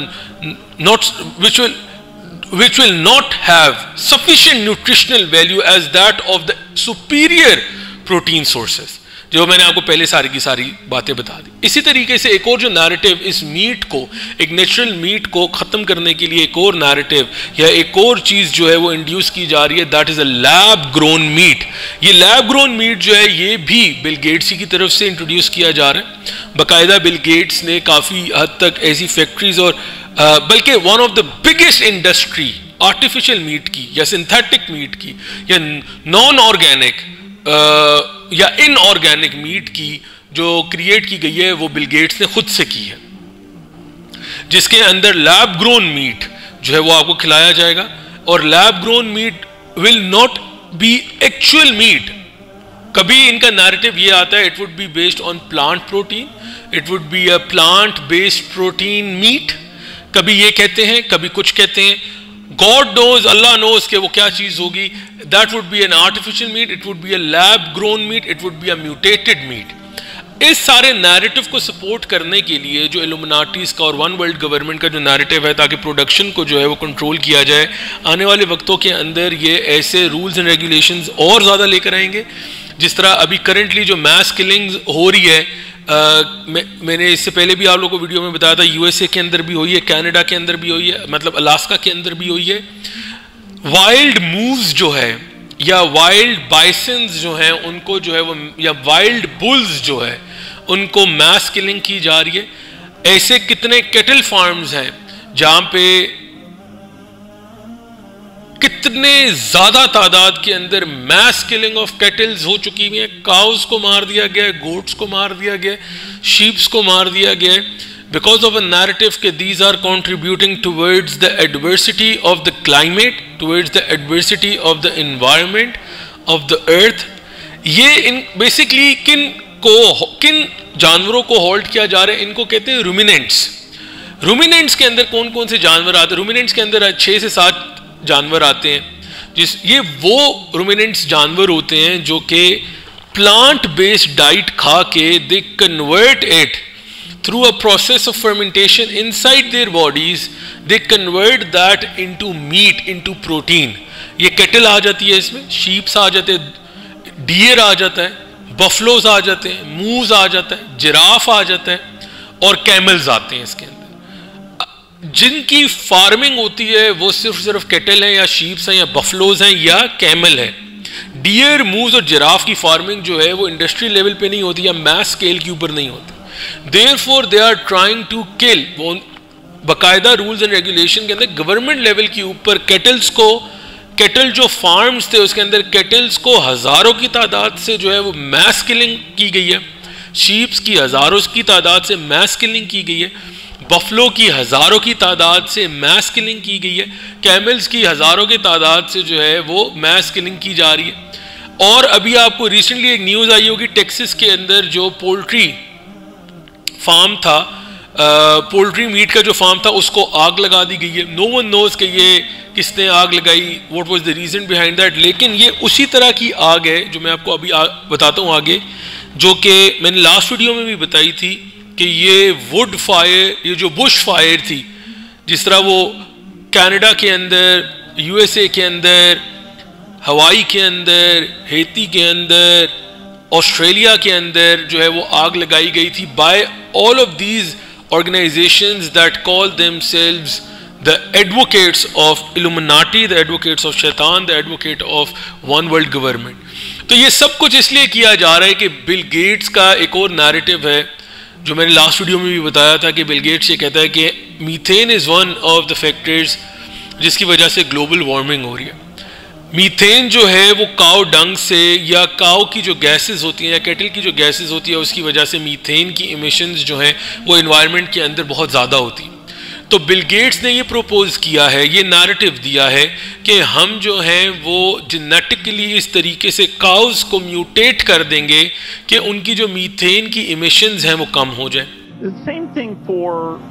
will not have sufficient nutritional value as that of the superior protein sources, जो मैंने आपको पहले सारी की सारी बातें बता दी। इसी तरीके से एक और जो नैरेटिव इस मीट को, एक नेचुरल मीट को ख़त्म करने के लिए एक और नैरेटिव या एक और चीज़ जो है वो इंड्यूस की जा रही है, that is a lab grown meat. ये लैब ग्रोन मीट जो है ये भी बिल गेट्स की तरफ से इंट्रोड्यूस किया जा रहा है। बाकायदा बिल गेट्स ने काफ़ी हद तक ऐसी फैक्ट्रीज और बल्कि one of the biggest industry artificial meat की या सिंथेटिक मीट की या नॉन ऑर्गेनिक या इनऑर्गेनिक मीट की जो क्रिएट की गई है वो बिल गेट्स ने खुद से की है, जिसके अंदर लैब ग्रोन मीट जो है वो आपको खिलाया जाएगा। और lab grown meat will not be actual meat. कभी इनका नैरेटिव ये आता है it would be based on plant protein, it would be a plant based protein meat, कभी ये कहते हैं कभी कुछ कहते हैं। God knows, Allah knows कि वो क्या चीज होगी। That would be an artificial meat, it would be a lab grown meat, it would be a mutated meat। इस सारे नैरेटिव को सपोर्ट करने के लिए जो इल्यूमिनाटीज का और वन वर्ल्ड गवर्नमेंट का जो नैरेटिव है, ताकि प्रोडक्शन को जो है वो कंट्रोल किया जाए, आने वाले वक्तों के अंदर ये ऐसे रूल्स एंड रेगुलेशंस और ज़्यादा लेकर आएंगे। जिस तरह अभी करंटली जो मास किलिंग्स हो रही है, मैंने इससे पहले भी आप लोगों को वीडियो में बताया था, USA के अंदर भी हुई है, कनाडा के अंदर भी हुई है, मतलब अलास्का के अंदर भी हुई है। वाइल्ड मूव्स जो है या वाइल्ड बाइसन्स जो हैं उनको जो है वो, या वाइल्ड बुल्स जो है उनको मैस किलिंग की जा रही है। ऐसे कितने कैटल फार्म्स हैं जहां पे कितने ज्यादा तादाद के अंदर मैस किलिंग ऑफ कैटल्स हो चुकी हुई है। काउस को मार दिया गया, गोट्स को मार दिया गया, शीप्स को मार दिया गया, बिकॉज ऑफ अ नैरेटिव के these are contributing towards the adversity of the climate, towards the adversity of the environment of the earth. ये इन बेसिकली किन जानवरों को होल्ड किया जा रहा है, इनको कहते हैं रूमिनेंट्स। रूमिनेंट्स के अंदर कौन कौन से जानवर आते हैं? रूमिनेंट्स के अंदर 6 से 7 जानवर आते हैं। ये वो रूमिनेंट्स जानवर होते हैं जो कि प्लांट बेस्ड डाइट खा के they convert it through a process of fermentation inside their bodies, they convert that into meat, into protein. ये कैटल आ जाती है, इसमें शीप्स आ जाते हैं, डियर आ जाता है, बफलोज आ जाते हैं, मूज आ जाता है, जिराफ आ जाता है और कैमल्स आते हैं इसके अंदर। जिनकी फार्मिंग होती है वो सिर्फ कैटल है या शीप्स हैं या बफलोज हैं या कैमल है। डियर, मूज और जिराफ की फार्मिंग जो है वो इंडस्ट्री लेवल पे नहीं होती या मैस स्केल के ऊपर नहीं होती। Therefore they are trying to kill, वो बाकायदा रूल्स एंड रेगुलेशन के अंदर गवर्नमेंट लेवल के ऊपर कैटल जो फार्म्स थे उसके अंदर कैटल्स को हजारों की तादाद से जो है वो मैस किलिंग की गई है, शीप्स की हजारों की तादाद से मैस किलिंग की गई है, बफलो की हजारों की तादाद से मैस किलिंग की गई है, कैमल्स की हजारों की तादाद से जो है वो मैस किलिंग की जा रही है। और अभी आपको रिसेंटली एक न्यूज़ आई होगी, टेक्सास के अंदर जो पोल्ट्री फार्म था, पोल्ट्री मीट का जो फार्म था उसको आग लगा दी गई है। नो वन नोज कि ये किसने आग लगाई, what was the reason behind that, लेकिन ये उसी तरह की आग है जो मैं आपको अभी बताता हूँ आगे, जो कि मैंने लास्ट वीडियो में भी बताई थी कि ये वुड फायर, ये जो बुश फायर थी, जिस तरह वो कनाडा के अंदर, यूएसए के अंदर, हवाई के अंदर, हेती के अंदर, ऑस्ट्रेलिया के अंदर जो है वो आग लगाई गई थी by all of these organisations that call themselves the advocates of Illuminati, the advocates of शैतान, the advocate of one world government. तो ये सब कुछ इसलिए किया जा रहा है कि बिल गेट्स का एक और नैरेटिव है जो मैंने लास्ट वीडियो में भी बताया था कि बिल गेट्स ये कहता है कि methane is one of the factors जिसकी वजह से ग्लोबल वार्मिंग हो रही है। मीथेन जो है वो काव डंग से या काव की जो गैसेस होती हैं या कैटल की जो गैसेस होती है उसकी वजह से मीथेन की इमिशंस जो हैं वो एनवायरनमेंट के अंदर बहुत ज़्यादा होती हैं। तो बिल गेट्स ने ये प्रपोज किया है, ये नैरेटिव दिया है कि हम जो हैं वो जेनेटिकली इस तरीके से काउस को म्यूटेट कर देंगे कि उनकी जो मीथेन की इमिशंस हैं वो कम हो जाए। The same thing for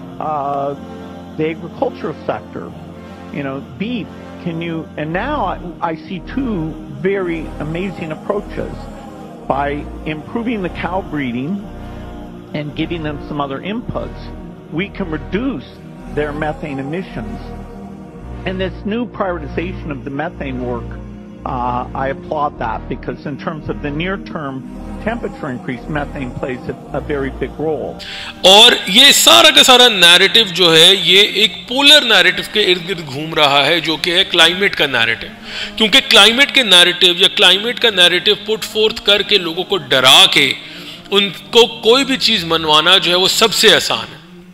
the agricultural sector, beef. And now I see two very amazing approaches. By improving the cow breeding and giving them some other inputs, we can reduce their methane emissions. And this new prioritization of the methane work, I applaud that, because in terms of the near-term temperature increase, methane plays a very big role. और ये सारा का सारा narrative जो है ये एक polar narrative के इर्द गिर्द घूम रहा है जो कि है क्लाइमेट का नैरेटिव, क्योंकि क्लाइमेट के नैरेटिव या क्लाइमेट का नैरेटिव पुट फोर्थ करके लोगों को डरा के उनको कोई भी चीज मनवाना जो है वो सबसे आसान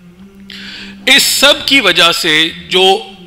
है। इस सब की वजह से जो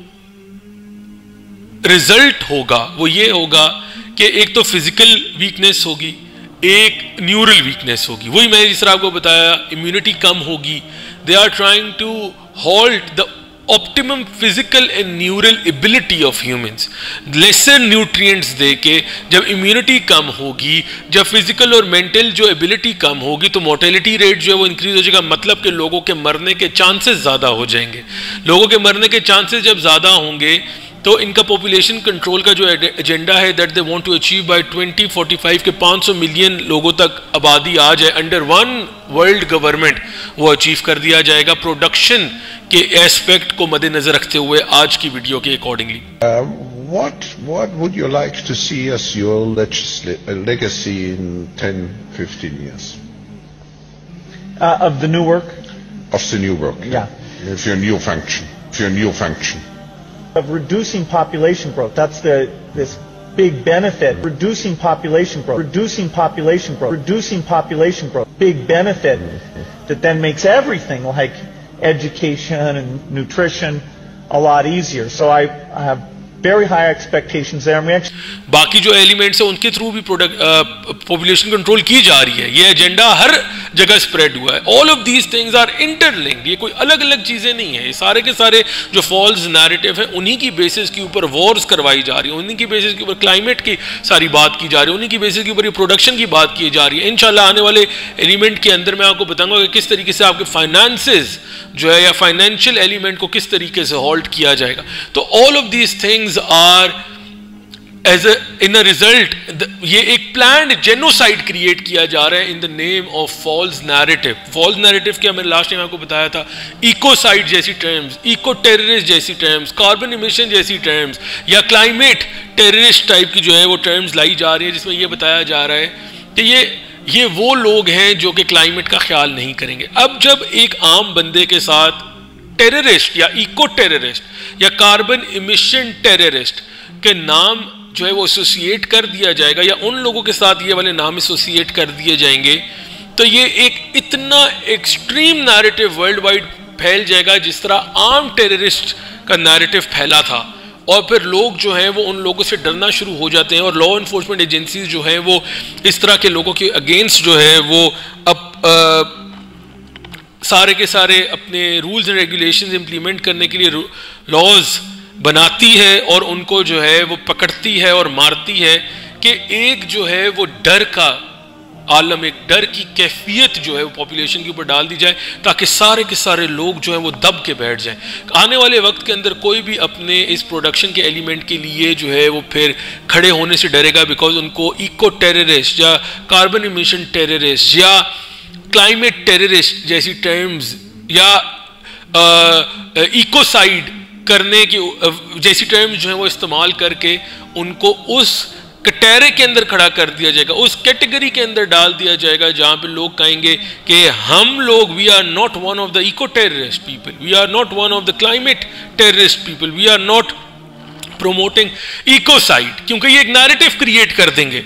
रिजल्ट होगा वो ये होगा कि एक तो फिजिकल वीकनेस होगी, एक न्यूरल वीकनेस होगी। वही मैंने जिस तरह आपको बताया, इम्यूनिटी कम होगी। They are trying to halt the optimum physical and neural ability of humans, lesser nutrients दे के। जब इम्यूनिटी कम होगी, जब फिजिकल और मेंटल जो एबिलिटी कम होगी तो मोर्टेलिटी रेट जो है वो इंक्रीज हो जाएगा, मतलब कि लोगों के मरने के चांसेस ज़्यादा हो जाएंगे। लोगों के मरने के चांसेस जब ज़्यादा होंगे तो इनका पॉपुलेशन कंट्रोल का जो एजेंडा है that they want to achieve by 2045 के 500 मिलियन लोगों तक आबादी आ जाए अंडर वन वर्ल्ड गवर्नमेंट, वो अचीव कर दिया जाएगा प्रोडक्शन के एस्पेक्ट को मद्देनजर रखते हुए आज की वीडियो के accordingly. What would you like to see as your legacy in 10-15 years? Of the new work? Of the new work. Yeah. If your new function. Of reducing population growth. That's this big benefit. Reducing population growth. Big benefit that then makes everything like education and nutrition a lot easier. So I have very high expectations there. And we actually बाकी जो elements है उनके through भी population control की जा रही है। ये एजेंडा हर जगह स्प्रेड हुआ है। All of these things are interlinked, ये कोई अलग अलग चीजें नहीं है। ये सारे के सारे जो फॉल्स नैरेटिव है उन्हीं की बेसिस के ऊपर वॉर्स करवाई जा रही है, उन्हीं की बेसिस के ऊपर क्लाइमेट की सारी बात की जा रही है, उन्हीं की बेसिस के ऊपर ये प्रोडक्शन की बात की जा रही है। इंशाल्लाह आने वाले एलिमेंट के अंदर मैं आपको बताऊंगा कि किस तरीके से आपके फाइनेंसेस जो है या फाइनेंशियल एलिमेंट को किस तरीके से होल्ड किया जाएगा। तो all of these things are in a result ये एक प्लान्ड जेनोसाइड क्रिएट किया जा रहा है in the name of false narrative. False narrative क्या मैंने लास्ट टाइम आपको बताया था, इकोसाइड जैसी टर्म्स, इको टेररिस्ट जैसी टर्म्स, कार्बन इमिशन जैसी टर्म्स, या क्लाइमेट टेररिस्ट टाइप की जो है वो टर्म्स लाई जा रही है, जिसमें ये बताया जा रहा है कि ये वो लोग हैं जो कि क्लाइमेट का ख्याल नहीं करेंगे। अब जब एक आम बंदे के साथ टेररिस्ट या इको टेररिस्ट या कार्बन इमिशन टेररिस्ट के नाम जो है वो एसोसिएट कर दिया जाएगा, या उन लोगों के साथ ये वाले नाम एसोसिएट कर दिए जाएंगे, तो ये एक इतना एक्सट्रीम नैरेटिव वर्ल्ड वाइड फैल जाएगा जिस तरह आर्म टेररिस्ट का नैरेटिव फैला था। और फिर लोग जो हैं वो उन लोगों से डरना शुरू हो जाते हैं, और लॉ इन्फोर्समेंट एजेंसीज जो हैं वो इस तरह के लोगों के अगेंस्ट जो है वो अब सारे के सारे अपने रूल्स एंड रेगुलेशंस इंप्लीमेंट करने के लिए लॉज बनाती है, और उनको जो है वो पकड़ती है और मारती है कि एक जो है वो डर का आलम, एक डर की कैफियत जो है वो पॉपुलेशन के ऊपर डाल दी जाए, ताकि सारे के सारे लोग जो हैं वो दब के बैठ जाएं। आने वाले वक्त के अंदर कोई भी अपने इस प्रोडक्शन के एलिमेंट के लिए जो है वो फिर खड़े होने से डरेगा, बिकॉज उनको इको टेररिस्ट या कार्बन इमिशन टेररिस्ट या क्लाइमेट टेररिस्ट जैसी टर्म्स या इकोसाइड करने की जैसी टर्म्स जो है वो इस्तेमाल करके उनको उस कटहरे के अंदर खड़ा कर दिया जाएगा, उस कैटेगरी के अंदर डाल दिया जाएगा जहां पे लोग कहेंगे कि हम लोग we are not one of the eco terrorist people, we are not one of the climate terrorist people, we are not promoting ecocide, क्योंकि ये एक नैरेटिव क्रिएट कर देंगे।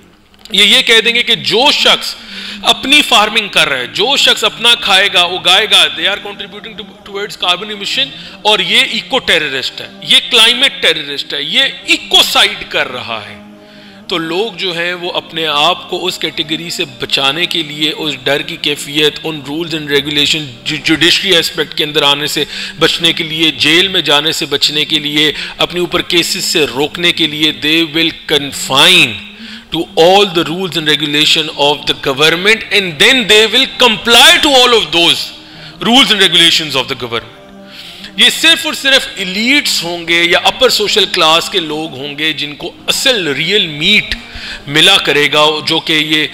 ये कह देंगे कि जो शख्स अपनी फार्मिंग कर रहा है, जो शख्स अपना खाएगा उगाएगा, they are contributing towards carbon emission, और ये इको टेररिस्ट है, ये क्लाइमेट टेररिस्ट है, ये इकोसाइड कर रहा है। तो लोग जो हैं वो अपने आप को उस कैटेगरी से बचाने के लिए, उस डर की कैफियत, उन rules and regulation, judiciary aspect के अंदर आने से बचने के लिए, जेल में जाने से बचने के लिए, अपने ऊपर केसेस से रोकने के लिए, they will confine to all the rules and regulation of the government, and then they will comply to all of those rules and regulations of the government। ये सिर्फ और सिर्फ इलीट्स होंगे या अपर सोशल क्लास के लोग होंगे जिनको असल रियल मीट मिला करेगा, जो कि ये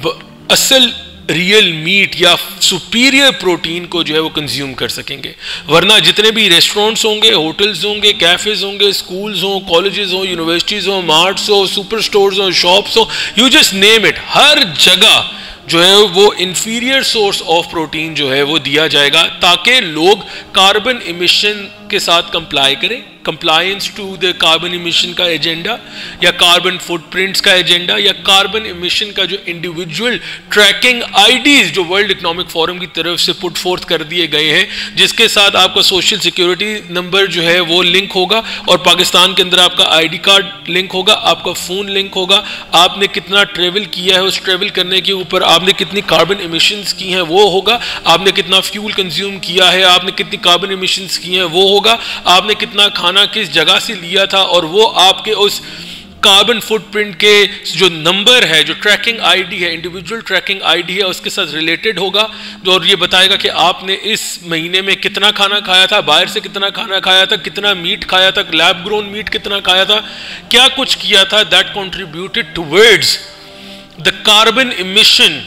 असल रियल मीट या सुपीरियर प्रोटीन को जो है वो कंज्यूम कर सकेंगे। वरना जितने भी रेस्टोरेंट्स होंगे, होटल्स होंगे, कैफेज होंगे, स्कूल्स हो, कॉलेजेस हो, यूनिवर्सिटीज हो, मार्ट्स हो, सुपर स्टोर्स हो, शॉप्स हो, यू जस्ट नेम इट, हर जगह जो है वो इंफीरियर सोर्स ऑफ प्रोटीन जो है वो दिया जाएगा, ताकि लोग कार्बन इमिशन के साथ कंप्लाई करें, compliance to the carbon emission का एजेंडा या कार्बन फुटप्रिंट्स का एजेंडा या कार्बन इमिशन का जो इंडिविजुअल ट्रैकिंग आईडीज जो वर्ल्ड इकोनॉमिक फोरम की तरफ से पुट फोर्थ कर दिए गए हैं, जिसके साथ आपका सोशल सिक्योरिटी नंबर जो है वो लिंक होगा, और पाकिस्तान के अंदर आपका आईडी कार्ड लिंक होगा, आपका फ़ोन लिंक होगा, आपने कितना ट्रेवल किया है, उस ट्रेवल करने के ऊपर आपने कितनी कार्बन इमिशंस की हैं वो होगा, आपने कितना फ्यूल कंज्यूम किया है, आपने कितनी कार्बन इमिशंस की हैं वो होगा, आपने कितना खाना किस जगह से लिया था, और वो आपके उस कार्बन फुटप्रिंट के जो नंबर है, जो ट्रैकिंग आईडी है, इंडिविजुअल ट्रैकिंग आईडी है, उसके साथ रिलेटेड होगा, और ये बताएगा कि आपने इस महीने में कितना खाना खाया था, बाहर से कितना खाना खाया था, कितना मीट खाया था, लैब ग्रोन मीट कितना खाया था, क्या कुछ किया था, that contributed towards the carbon emission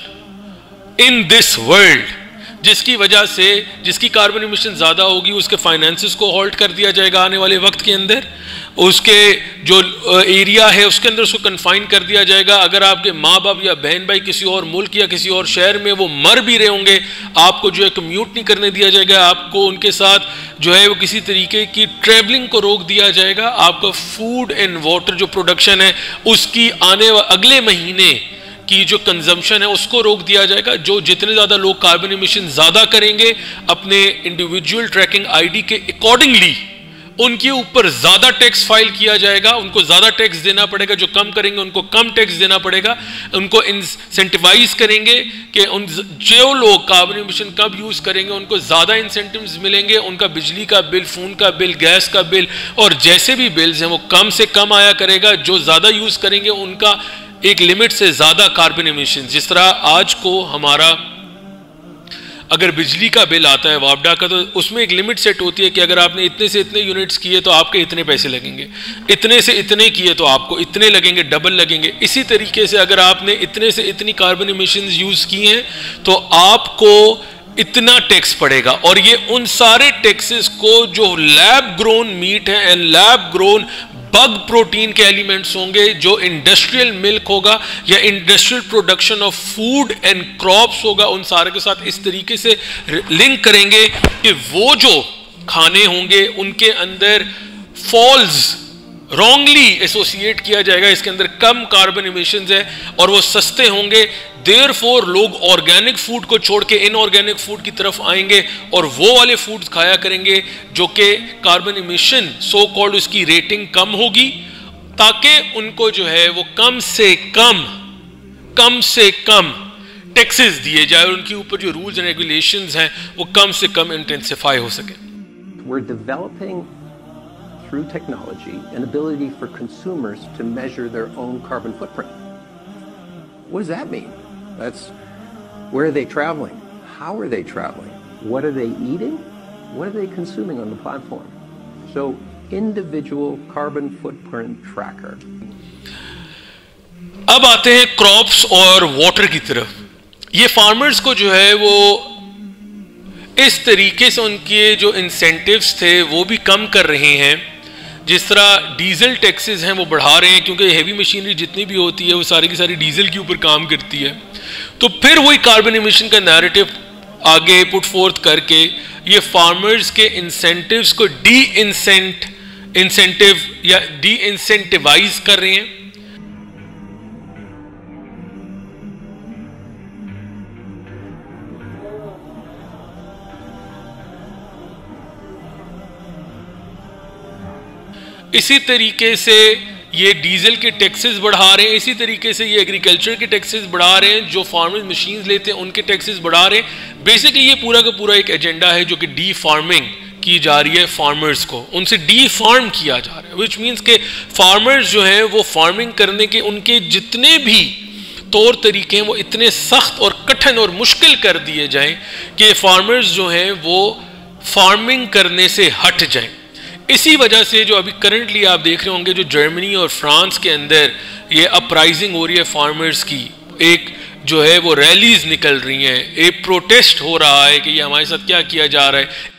in this world, जिसकी वजह से जिसकी कार्बन इमिशन ज़्यादा होगी उसके फाइनेंसेस को हॉल्ट कर दिया जाएगा आने वाले वक्त के अंदर, उसके जो एरिया है उसके अंदर उसको कन्फाइन कर दिया जाएगा। अगर आपके माँ बाप या बहन भाई किसी और मुल्क या किसी और शहर में वो मर भी रहे होंगे, आपको जो है कम्यूट नहीं करने दिया जाएगा, आपको उनके साथ जो है वो किसी तरीके की ट्रेवलिंग को रोक दिया जाएगा, आपका फूड एंड वाटर जो प्रोडक्शन है उसकी अगले महीने की जो कंजम्पशन है उसको रोक दिया जाएगा। जो जितने ज़्यादा लोग कार्बन इमिशन ज़्यादा करेंगे अपने इंडिविजुअल ट्रैकिंग आईडी के अकॉर्डिंगली, उनके ऊपर ज़्यादा टैक्स फाइल किया जाएगा, उनको ज़्यादा टैक्स देना पड़ेगा, जो कम करेंगे उनको कम टैक्स देना पड़ेगा, उनको इंसेंटिवाइज करेंगे कि जो लोग कार्बन इमिशन कम यूज़ करेंगे उनको ज़्यादा इंसेंटिव्स मिलेंगे, उनका बिजली का बिल, फ़ोन का बिल, गैस का बिल और जैसे भी बिल्स हैं वो कम से कम आया करेगा। जो ज़्यादा यूज़ करेंगे उनका एक लिमिट से ज़्यादा कार्बन इमिशन, जिस तरह आज को हमारा अगर बिजली का बिल आता है वापडा का, तो उसमें एक लिमिट सेट होती है कि अगर आपने इतने से इतने यूनिट्स किए तो आपके इतने पैसे लगेंगे, इतने से इतने किए तो आपको इतने लगेंगे, डबल लगेंगे। इसी तरीके से अगर आपने इतने से इतनी कार्बन इमिशंस यूज की हैं तो आपको इतना टैक्स पड़ेगा। और ये उन सारे टैक्सेस को जो लैब ग्रोन मीट है and lab grown bug protein के एलिमेंट्स होंगे, जो इंडस्ट्रियल मिल्क होगा या industrial production of food and crops होगा, उन सारे के साथ इस तरीके से लिंक करेंगे कि वो जो खाने होंगे उनके अंदर फॉल्स रॉन्गली एसोसिएट किया जाएगा, इसके अंदर कम कार्बन इमिशंस है और वो सस्ते होंगे। देयरफॉर लोग ऑर्गेनिक फूड को छोड़ के इनऑर्गेनिक फूड की तरफ आएंगे और वो वाले फूड्स खाया करेंगे जो कि कार्बन इमिशन सो कॉल्ड उसकी रेटिंग कम होगी, ताकि उनको जो है वो कम से कम टैक्सेस दिए जाए और उनके ऊपर जो रूल्स एंड रेगुलेशंस हैं वो कम से कम इंटेंसिफाई हो सके। We're developing through technology an ability for consumers to measure their own carbon footprint. What does that mean? That's where are they traveling? How are they traveling? What are they eating? What are they consuming on the platform? So, individual carbon footprint tracker. अब आते हैं crops और water की तरफ। ये farmers को जो है वो इस तरीके से उनके जो इंसेंटिव्स थे वो भी कम कर रहे हैं। जिस तरह डीजल टैक्सेस हैं वो बढ़ा रहे हैं, क्योंकि हेवी मशीनरी जितनी भी होती है वो सारी की सारी डीजल के ऊपर काम करती है। तो फिर वही कार्बन इमिशन का नैरेटिव आगे पुट फोर्थ करके ये फार्मर्स के इंसेंटिव्स को डी इंसेंटिवाइज कर रहे हैं। इसी तरीके से ये डीजल के टैक्सेस बढ़ा रहे हैं, इसी तरीके से ये एग्रीकल्चर के टैक्सेस बढ़ा रहे हैं, जो फार्मर्स मशीन्स लेते हैं उनके टैक्सेस बढ़ा रहे हैं। बेसिकली ये पूरा का पूरा एक एजेंडा है जो कि डी फार्मिंग की जा रही है, फार्मर्स को उनसे डी फार्म किया जा रहा है, विच मीन्स के फार्मर्स जो हैं वो फार्मिंग करने के उनके जितने भी तौर तरीके हैं वो इतने सख्त और कठिन और मुश्किल कर दिए जाएं कि फार्मर्स जो हैं वो फार्मिंग करने से हट जाएं। इसी वजह से जो अभी करंटली आप देख रहे होंगे जो जर्मनी और फ्रांस के अंदर ये अपराइजिंग हो रही है फार्मर्स की, एक जो है वो रैलीज निकल रही हैं, एक प्रोटेस्ट हो रहा है कि ये हमारे साथ क्या किया जा रहा है।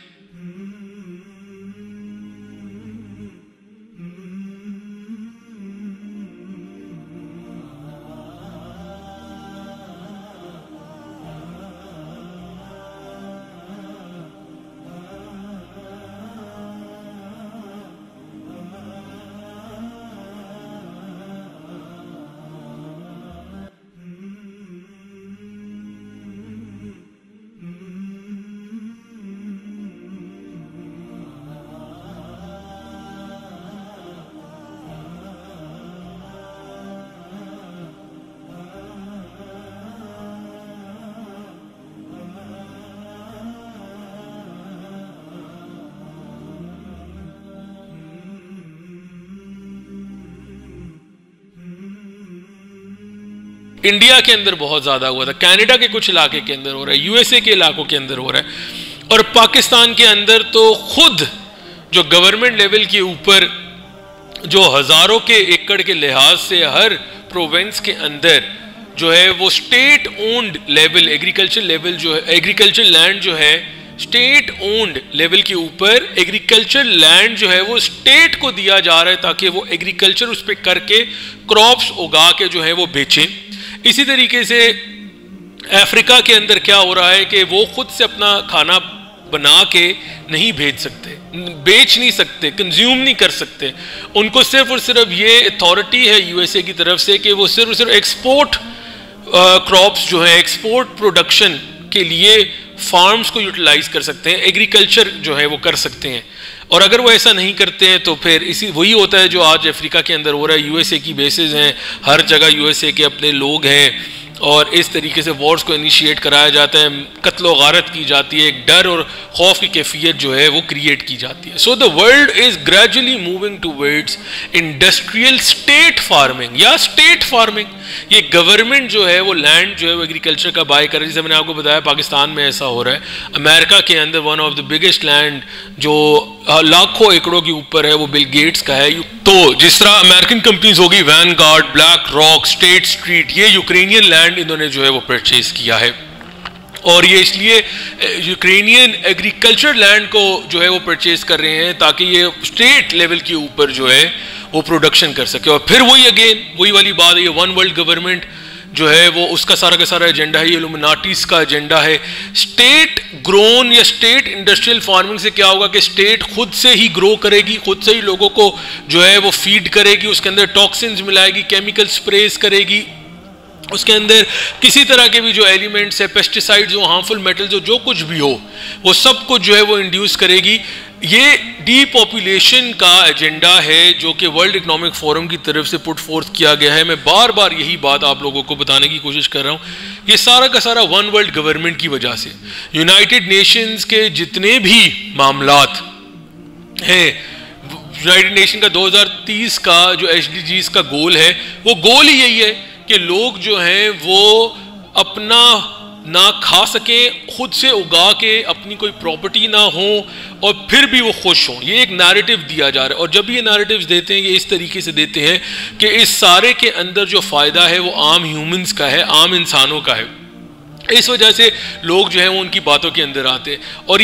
इंडिया के अंदर बहुत ज्यादा हुआ था, कनाडा के कुछ इलाके के अंदर हो रहा है, यूएसए के इलाकों के अंदर हो रहा है, और पाकिस्तान के अंदर तो खुद जो गवर्नमेंट लेवल के ऊपर जो हजारों के एकड़ के लिहाज से हर प्रोविंस के अंदर जो है वो state owned level agriculture level जो है, एग्रीकल्चर लैंड जो है स्टेट ओन्ड लेवल के ऊपर एग्रीकल्चर लैंड जो है वो स्टेट को दिया जा रहा है ताकि वो एग्रीकल्चर उस पर करके क्रॉप्स उगा के जो है वो बेचें। इसी तरीके से अफ्रीका के अंदर क्या हो रहा है कि वो खुद से अपना खाना बना के नहीं भेज सकते, बेच नहीं सकते, कंज्यूम नहीं कर सकते। उनको सिर्फ और सिर्फ ये अथॉरिटी है यूएसए की तरफ से कि वो सिर्फ और सिर्फ एक्सपोर्ट क्रॉप्स जो है एक्सपोर्ट प्रोडक्शन के लिए फार्म्स को यूटिलाइज कर सकते हैं, एग्रीकल्चर जो है वो कर सकते हैं। और अगर वो ऐसा नहीं करते हैं तो फिर इसी वही होता है जो आज अफ्रीका के अंदर हो रहा है। यूएसए की बेसेस हैं, हर जगह यूएसए के अपने लोग हैं और इस तरीके से वॉर्स को इनिशिएट कराया जाता है, कत्लो गारत की जाती है, एक डर और खौफ की कैफियत जो है वो क्रिएट की जाती है। So the world is gradually moving towards industrial state farming या स्टेट फार्मिंग। ये गवर्नमेंट जो है वो लैंड जो है वो एग्रीकल्चर का बाय कर रही है। जैसे मैंने आपको बताया पाकिस्तान में ऐसा हो रहा है, अमेरिका के अंदर one of the biggest land जो लाखों एकड़ों के ऊपर है वो बिल गेट्स का है। तो जिस तरह अमेरिकन कंपनीज होगी Vanguard, BlackRock, State Street, ये यूक्रेनियन लैंड इन्होंने जो है वो परचेज किया है और ये इसलिए यूक्रेनियन एग्रीकल्चर लैंड को जो है वो परचेज कर रहे हैं ताकि ये स्टेट लेवल के ऊपर जो है वो प्रोडक्शन कर सके। और फिर वही अगेन वही वाली बात है, ये वन वर्ल्ड गवर्नमेंट जो है वो उसका सारा का सारा एजेंडा है, ये इल्यूमिनाटीज का एजेंडा है। स्टेट ग्रोन या स्टेट इंडस्ट्रियल फार्मिंग से क्या होगा कि स्टेट खुद से ही ग्रो करेगी, खुद से ही लोगों को जो है वो फीड करेगी, उसके अंदर टॉक्सिन्स मिलाएगी, केमिकल स्प्रेज करेगी, उसके अंदर किसी तरह के भी जो एलिमेंट्स है, पेस्टिसाइड्स हो, हार्मफुल मेटल्स हो, जो कुछ भी हो वो सब कुछ जो है वो इंड्यूस करेगी। ये डीपॉपुलेशन का एजेंडा है जो कि वर्ल्ड इकोनॉमिक फोरम की तरफ से पुट फोर्थ किया गया है। मैं बार बार यही बात आप लोगों को बताने की कोशिश कर रहा हूँ। ये सारा का सारा वन वर्ल्ड गवर्नमेंट की वजह से यूनाइटेड नेशंस के जितने भी मामलात हैं, यूनाइटेड नेशन का 2030 का जो SDGs का गोल है वो गोल ही यही है कि लोग जो हैं वो अपना ना खा सकें, खुद से उगा के अपनी कोई प्रॉपर्टी ना हो और फिर भी वो खुश हों। ये एक नैरेटिव दिया जा रहा है और जब ये नैरेटिव्स देते हैं ये इस तरीके से देते हैं कि इस सारे के अंदर जो फ़ायदा है वो आम ह्यूमंस का है, आम इंसानों का है। इस वजह से लोग जो हैं वो उनकी बातों के अंदर आते हैं। और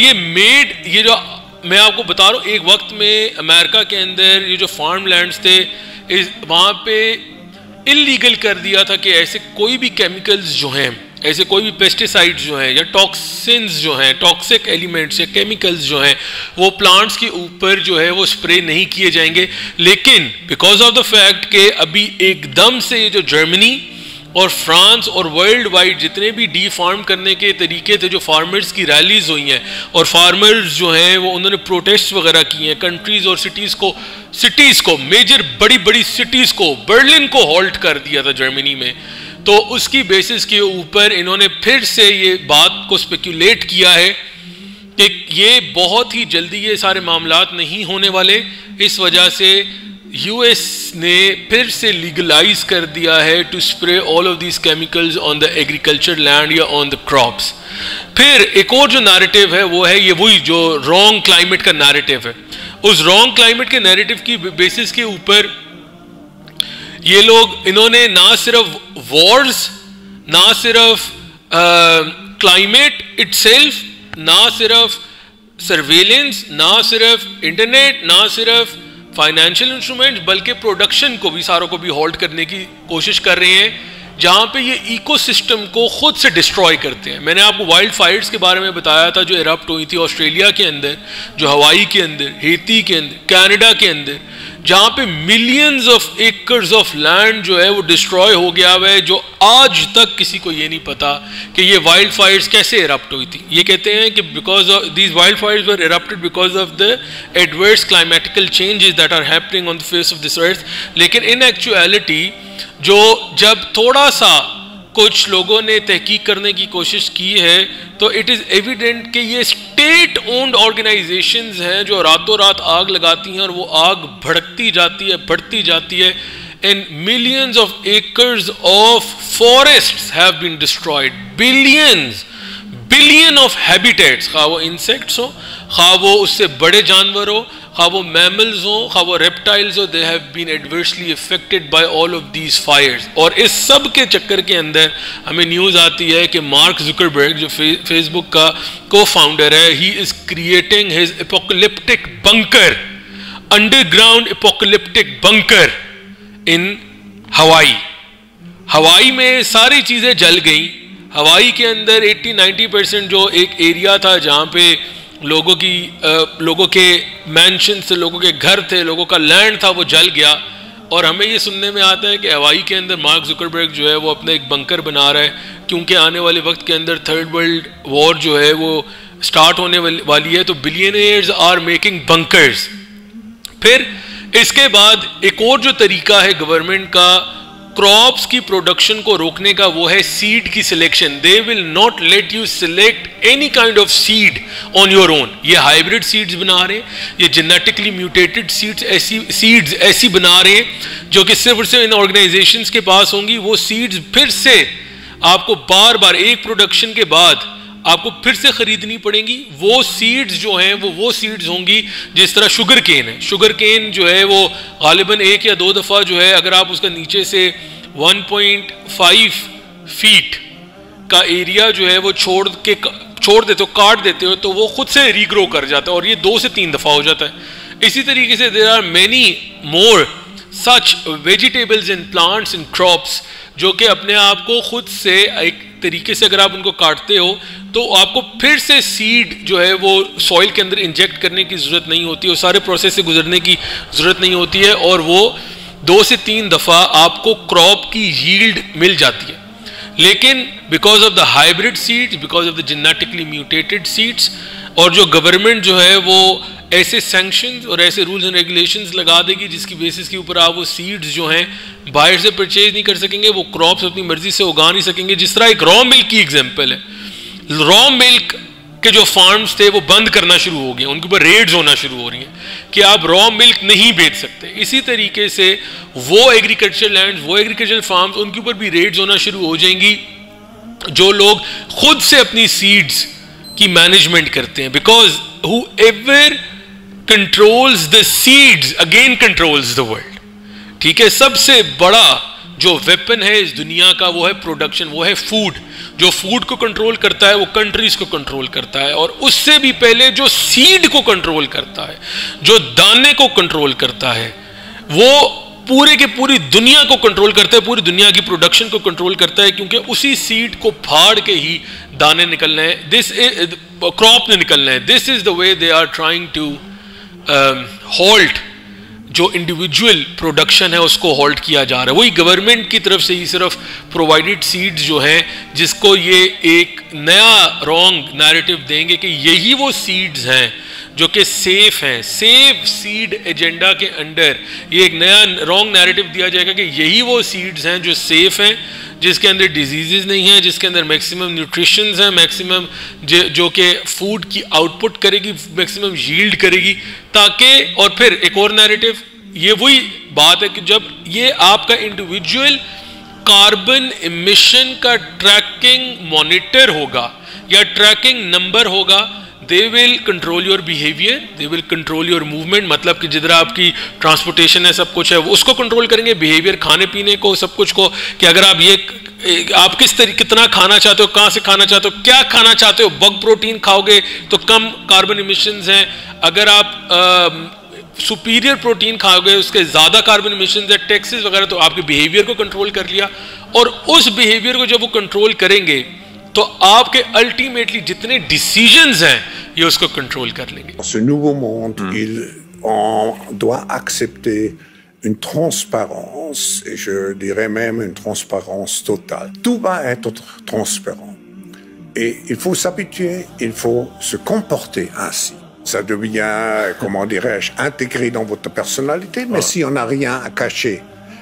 ये जो मैं आपको बता रहा हूँ, एक वक्त में अमेरिका के अंदर ये जो फार्म लैंड्स थे वहाँ पे इलीगल कर दिया था कि ऐसे कोई भी केमिकल्स जो हैं, ऐसे कोई भी पेस्टिसाइड्स जो हैं या टॉक्सिन्स जो हैं, टॉक्सिक एलिमेंट्स या केमिकल्स जो हैं वो प्लांट्स के ऊपर जो है वो स्प्रे नहीं किए जाएंगे। लेकिन बिकॉज ऑफ द फैक्ट कि अभी एकदम से ये जो जर्मनी और फ्रांस और वर्ल्ड वाइड जितने भी डी फार्म करने के तरीके थे, जो फार्मर्स की रैलीज हुई हैं और फार्मर्स जो हैं वो उन्होंने प्रोटेस्ट वगैरह किए हैं, कंट्रीज़ और सिटीज़ को मेजर बड़ी बड़ी सिटीज़ को, बर्लिन को हॉल्ट कर दिया था जर्मनी में। तो उसकी बेसिस के ऊपर इन्होंने फिर से ये बात को स्पेक्यूलेट किया है कि ये बहुत ही जल्दी ये सारे मामलात नहीं होने वाले। इस वजह से US ने फिर से लीगलाइज कर दिया है to spray all of these chemicals on the agriculture land या ऑन द क्रॉप्स। फिर एक और जो नैरेटिव है वो है ये वही जो रॉन्ग क्लाइमेट का नैरेटिव है। उस रॉन्ग क्लाइमेट के नैरेटिव की बेसिस के ऊपर ये लोग इन्होंने ना सिर्फ वॉर्स, ना सिर्फ क्लाइमेट इटसेल्फ, ना सिर्फ सर्वेलेंस, ना सिर्फ इंटरनेट, ना सिर्फ फाइनेंशियल इंस्ट्रूमेंट, बल्कि प्रोडक्शन को भी सारों को भी होल्ड करने की कोशिश कर रहे हैं, जहाँ पे ये इकोसिस्टम को खुद से डिस्ट्रॉय करते हैं। मैंने आपको वाइल्ड फायर्स के बारे में बताया था जो इरप्ट हुई थी ऑस्ट्रेलिया के अंदर, जो हवाई के अंदर, हेती के अंदर, कनाडा के अंदर, जहाँ पे millions of acres of land जो है वो डिस्ट्रॉय हो गया हुआ है, जो आज तक किसी को ये नहीं पता कि ये वाइल्ड फायर्स कैसे इरप्ट हुई थी। ये कहते हैं कि because of these wild fires were erupted because of the adverse climatical changes that are happening on the face of this earth. लेकिन इन एक्चुअलिटी जो जब थोड़ा सा कुछ लोगों ने तहकीक करने की कोशिश की है तो इट इज़ एविडेंट कि ये स्टेट ओन्ड ऑर्गेनाइजेशंस हैं जो रातों रात आग लगाती हैं और वो आग भड़कती जाती है, बढ़ती जाती है। And millions of acres of forests have been destroyed, billion of habitats, खा वो इंसेक्ट्स हो, खा वो उससे बड़े जानवर हो, खा वो मैमल्स हो, खा वो रेप्टाइल्स हो, they have been adversely affected by all of these fires. और इस सब के चक्कर के अंदर हमें न्यूज़ आती है कि मार्क जुकरबर्ग जो फेसबुक का को फाउंडर है, he is creating his apocalyptic bunker, underground apocalyptic bunker in Hawaii. Hawaii में सारी चीज़ें जल गई। हवाई के अंदर 80-90% जो एक एरिया था जहाँ पे लोगों के मैंशन थे, लोगों के घर थे, लोगों का लैंड था, वो जल गया। और हमें ये सुनने में आता है कि हवाई के अंदर मार्क जुकरबर्ग जो है वो अपना एक बंकर बना रहा है, क्योंकि आने वाले वक्त के अंदर थर्ड वर्ल्ड वॉर जो है वो स्टार्ट होने वाली है। तो बिलियनियर्स आर मेकिंग बंकर्स। फिर इसके बाद एक और जो तरीका है गवर्नमेंट का क्रॉप्स की प्रोडक्शन को रोकने का वो है सीड की selection. They will not let you select any kind of seed on your own. ये हाइब्रिड सीड्स बना रहे हैं, ये जेनेटिकली म्यूटेटेड सीड्स ऐसी बना रहे हैं जो कि सिर्फ और सिर्फ इन ऑर्गेनाइजेशंस के पास होंगी। वो सीड्स फिर से आपको बार बार एक प्रोडक्शन के बाद आपको फिर से खरीदनी पड़ेंगी। वो सीड्स जो हैं वो सीड्स होंगी जिस तरह शुगर केन है। शुगर केन जो है वो गालिबन 1 या 2 दफ़ा जो है अगर आप उसका नीचे से 1.5 फीट का एरिया जो है वो छोड़ देते हो, काट देते हो, तो वो खुद से रीग्रो कर जाता है और ये 2 से 3 दफ़ा हो जाता है। इसी तरीके से there are many more such vegetables and plants and crops जो कि अपने आप को खुद से एक तरीके से अगर आप उनको काटते हो तो आपको फिर से सीड जो है वो सॉइल के अंदर इंजेक्ट करने की ज़रूरत नहीं होती, वो सारे प्रोसेस से गुजरने की ज़रूरत नहीं होती है और वो 2 से 3 दफ़ा आपको क्रॉप की यील्ड मिल जाती है। लेकिन because of the hybrid seeds, because of the genetically mutated seeds, और जो गवर्नमेंट जो है वो ऐसे सैंक्शंस और ऐसे रूल्स एंड रेगुलेशंस लगा देगी जिसकी बेसिस के ऊपर आप वो सीड्स जो हैं बाहर से परचेज नहीं कर सकेंगे, वो क्रॉप्स अपनी मर्जी से उगा नहीं सकेंगे। जिस तरह एक रॉ मिल्क की एग्जांपल है, रॉ मिल्क के जो फार्म्स थे वो बंद करना शुरू हो गए, उनके ऊपर रेड्स होना शुरू हो रही हैं कि आप रॉ मिल्क नहीं बेच सकते। इसी तरीके से वो एग्रीकल्चर लैंड, वो एग्रीकल्चर फार्म्स, उनके ऊपर भी रेड्स होना शुरू हो जाएंगी जो लोग खुद से अपनी सीड्स की मैनेजमेंट करते हैं। Because whoever controls the seeds again controls the world। ठीक है, सबसे बड़ा जो वेपन है इस दुनिया का वो है प्रोडक्शन, वो है फूड। जो फूड को कंट्रोल करता है वो कंट्रीज को कंट्रोल करता है, और उससे भी पहले जो सीड को कंट्रोल करता है, जो दाने को कंट्रोल करता है, वो पूरे के पूरी दुनिया को कंट्रोल करता है, पूरी दुनिया की प्रोडक्शन को कंट्रोल करता है, क्योंकि उसी सीड को फाड़ के ही दाने निकलना है, दिस क्रॉप ने निकलना है। This is the way they are trying to halt जो इंडिविजुअल प्रोडक्शन है उसको हॉल्ट किया जा रहा है। वही गवर्नमेंट की तरफ से ही सिर्फ प्रोवाइडेड सीड्स जो हैं जिसको ये एक नया रॉन्ग नैरेटिव देंगे कि यही वो सीड्स हैं जो कि सेफ हैं। सेफ सीड एजेंडा के अंडर ये एक नया रॉन्ग नैरेटिव दिया जाएगा कि यही वो सीड्स हैं जो सेफ हैं, जिसके अंदर डिजीजेज नहीं है, जिसके अंदर मैक्सिमम न्यूट्रिशंस हैं, मैक्सिमम जो कि फूड की आउटपुट करेगी, मैक्सिमम यील्ड करेगी, ताकि और फिर एक और नैरेटिव, ये वही बात है कि जब ये आपका इंडिविजुअल कार्बन इमिशन का ट्रैकिंग मॉनिटर होगा या ट्रैकिंग नंबर होगा, they will control your behavior, they will control your movement। मतलब कि जिधर आपकी ट्रांसपोर्टेशन है, सब कुछ है, वो उसको कंट्रोल करेंगे, बिहेवियर, खाने पीने को, सब कुछ को, कि अगर आप आप किस तरीके कितना खाना चाहते हो, कहाँ से खाना चाहते हो, क्या खाना चाहते हो, बग प्रोटीन खाओगे तो कम कार्बन इमिशंस हैं, अगर आप सुपीरियर प्रोटीन खाओगे उसके ज़्यादा कार्बन इमिशंस है, टैक्सेस वगैरह, तो आपके बिहेवियर को कंट्रोल कर लिया। और उस बिहेवियर को जब वो कंट्रोल करेंगे तो आपके अल्टीमेटली जितने डिसीजंस हैं ये उसको कंट्रोल कर लेंगे। Ce nouveau monde, on doit accepter une transparence, et je dirais même une transparence totale. Tout va être transparent. Et il faut s'habituer, il faut se comporter ainsi. Ça devient, comment dirais-je, intégré dans votre personnalité, mais si on n'a rien à cacher,